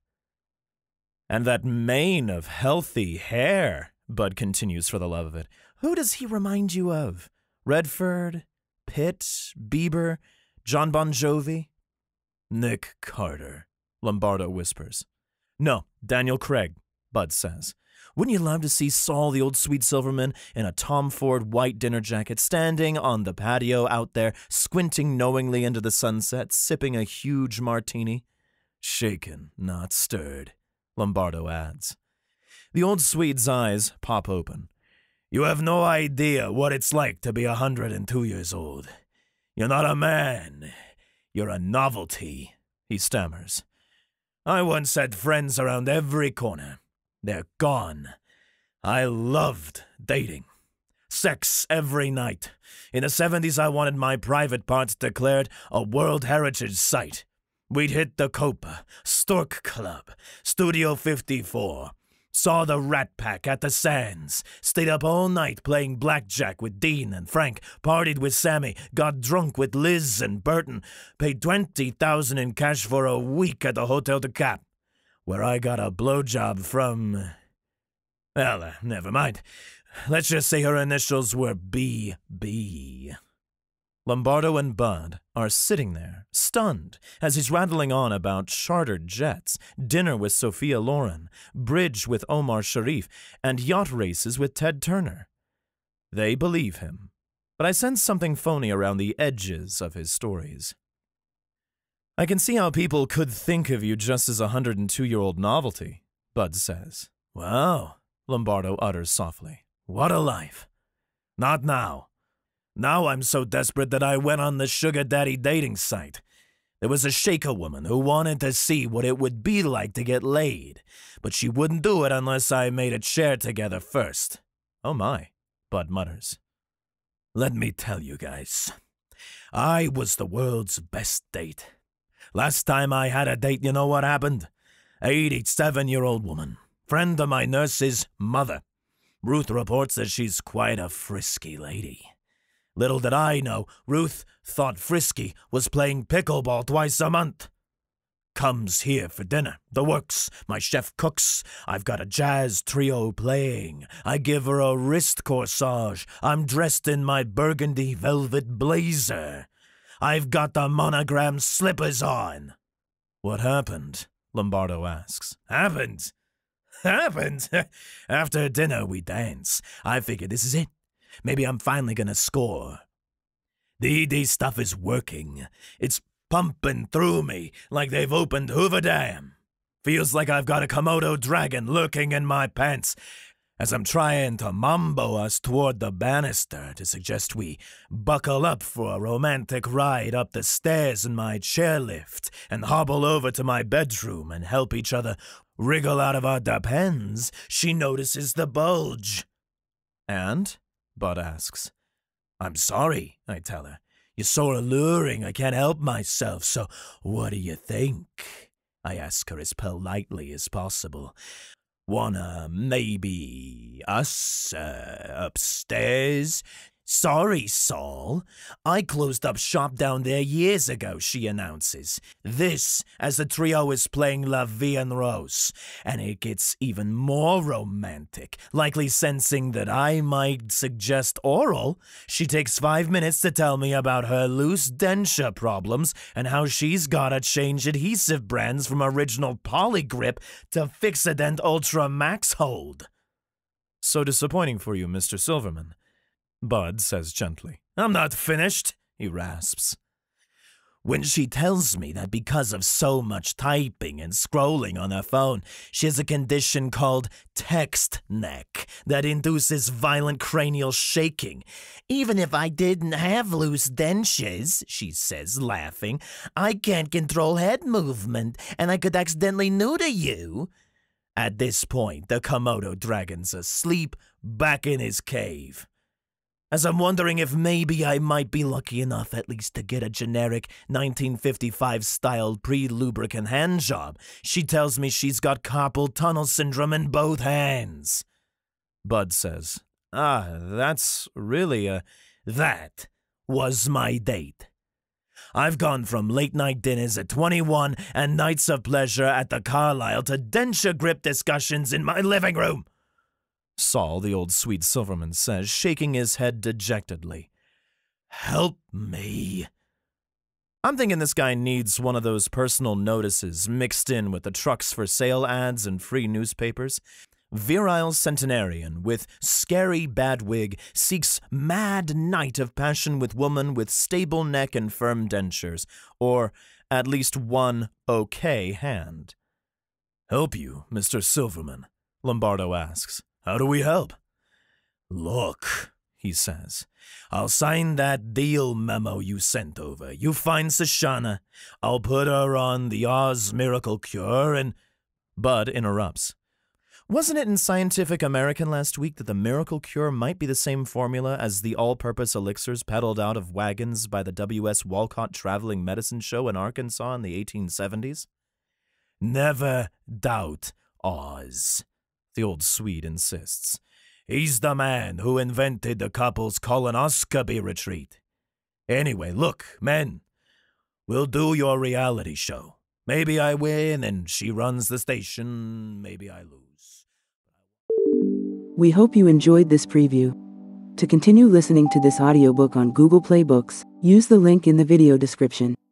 "And that mane of healthy hair," Bud continues for the love of it. "Who does he remind you of? Redford? Pitt? Bieber? John Bon Jovi?" "Nick Carter," Lombardo whispers. "No, Daniel Craig," Bud says. "Wouldn't you love to see Saul, the old Swede Silverman, in a Tom Ford white dinner jacket, standing on the patio out there, squinting knowingly into the sunset, sipping a huge martini?" "Shaken, not stirred," Lombardo adds. The old Swede's eyes pop open. "You have no idea what it's like to be a hundred and two years old. You're not a man. You're a novelty," he stammers. "I once had friends around every corner. They're gone. I loved dating. Sex every night. In the seventies, I wanted my private parts declared a World Heritage Site. We'd hit the Copa, Stork Club, Studio fifty-four, saw the Rat Pack at the Sands, stayed up all night playing blackjack with Dean and Frank, partied with Sammy, got drunk with Liz and Burton, paid twenty thousand dollars in cash for a week at the Hotel de Cap, where I got a blowjob from..." Well, uh, never mind. Let's just say her initials were B B. Lombardo and Bud are sitting there, stunned, as he's rattling on about chartered jets, dinner with Sophia Loren, bridge with Omar Sharif, and yacht races with Ted Turner. They believe him, but I sense something phony around the edges of his stories. I can see how people could think of you just as a hundred and two-year-old novelty, Bud says. Wow, Lombardo utters softly. What a life. Not now. Now I'm so desperate that I went on the sugar daddy dating site. There was a Shaker woman who wanted to see what it would be like to get laid, but she wouldn't do it unless I made a chair together first. Oh my, Bud mutters. Let me tell you guys, I was the world's best date. Last time I had a date, you know what happened? eighty-seven-year-old woman, friend of my nurse's mother. Ruth reports that she's quite a frisky lady. Little did I know, Ruth thought frisky was playing pickleball twice a month. Comes here for dinner, the works, my chef cooks, I've got a jazz trio playing, I give her a wrist corsage, I'm dressed in my burgundy velvet blazer, I've got the monogram slippers on. What happened? Lombardo asks. Happened? Happened? After dinner we dance. I figured this is it. Maybe I'm finally gonna score. The E D stuff is working. It's pumping through me like they've opened Hoover Dam. Feels like I've got a Komodo dragon lurking in my pants as I'm trying to mambo us toward the banister to suggest we buckle up for a romantic ride up the stairs in my chairlift and hobble over to my bedroom and help each other wriggle out of our depends. She notices the bulge. And? Bud asks. I'm sorry, I tell her. You're so alluring, I can't help myself, so what do you think? I ask her as politely as possible. Wanna maybe us uh, upstairs? Sorry, Saul. I closed up shop down there years ago, she announces. This, as the trio is playing La Vie en Rose, and it gets even more romantic, likely sensing that I might suggest oral. She takes five minutes to tell me about her loose denture problems and how she's gotta change adhesive brands from original Polygrip to Fixodent Ultra Max Hold. So disappointing for you, Mister Silverman, Bud says gently. I'm not finished, he rasps. When she tells me that because of so much typing and scrolling on her phone, she has a condition called text neck that induces violent cranial shaking. Even if I didn't have loose dentures, she says, laughing, I can't control head movement, and I could accidentally neuter you. At this point, the Komodo dragon's asleep back in his cave. As I'm wondering if maybe I might be lucky enough at least to get a generic nineteen fifty-five-styled pre-lubricant hand job, she tells me she's got carpal tunnel syndrome in both hands. Bud says, Ah, that's really a... That was my date. I've gone from late-night dinners at twenty-one and nights of pleasure at the Carlisle to denture grip discussions in my living room. Saul, the old Swede Silverman, says, shaking his head dejectedly. Help me. I'm thinking this guy needs one of those personal notices mixed in with the trucks for sale ads and free newspapers. Virile centenarian with scary bad wig seeks mad night of passion with woman with stable neck and firm dentures, or at least one okay hand. Help you, Mister Silverman? Lombardo asks. How do we help? Look, he says, I'll sign that deal memo you sent over. You find Shoshana. I'll put her on the Oz Miracle Cure and... Bud interrupts. Wasn't it in Scientific American last week that the miracle cure might be the same formula as the all-purpose elixirs peddled out of wagons by the W S Walcott Traveling Medicine Show in Arkansas in the eighteen seventies? Never doubt Oz, the old Swede insists. He's the man who invented the couple's colonoscopy retreat. Anyway, look, men, we'll do your reality show. Maybe I win and she runs the station, maybe I lose. We hope you enjoyed this preview. To continue listening to this audiobook on Google Play Books, use the link in the video description.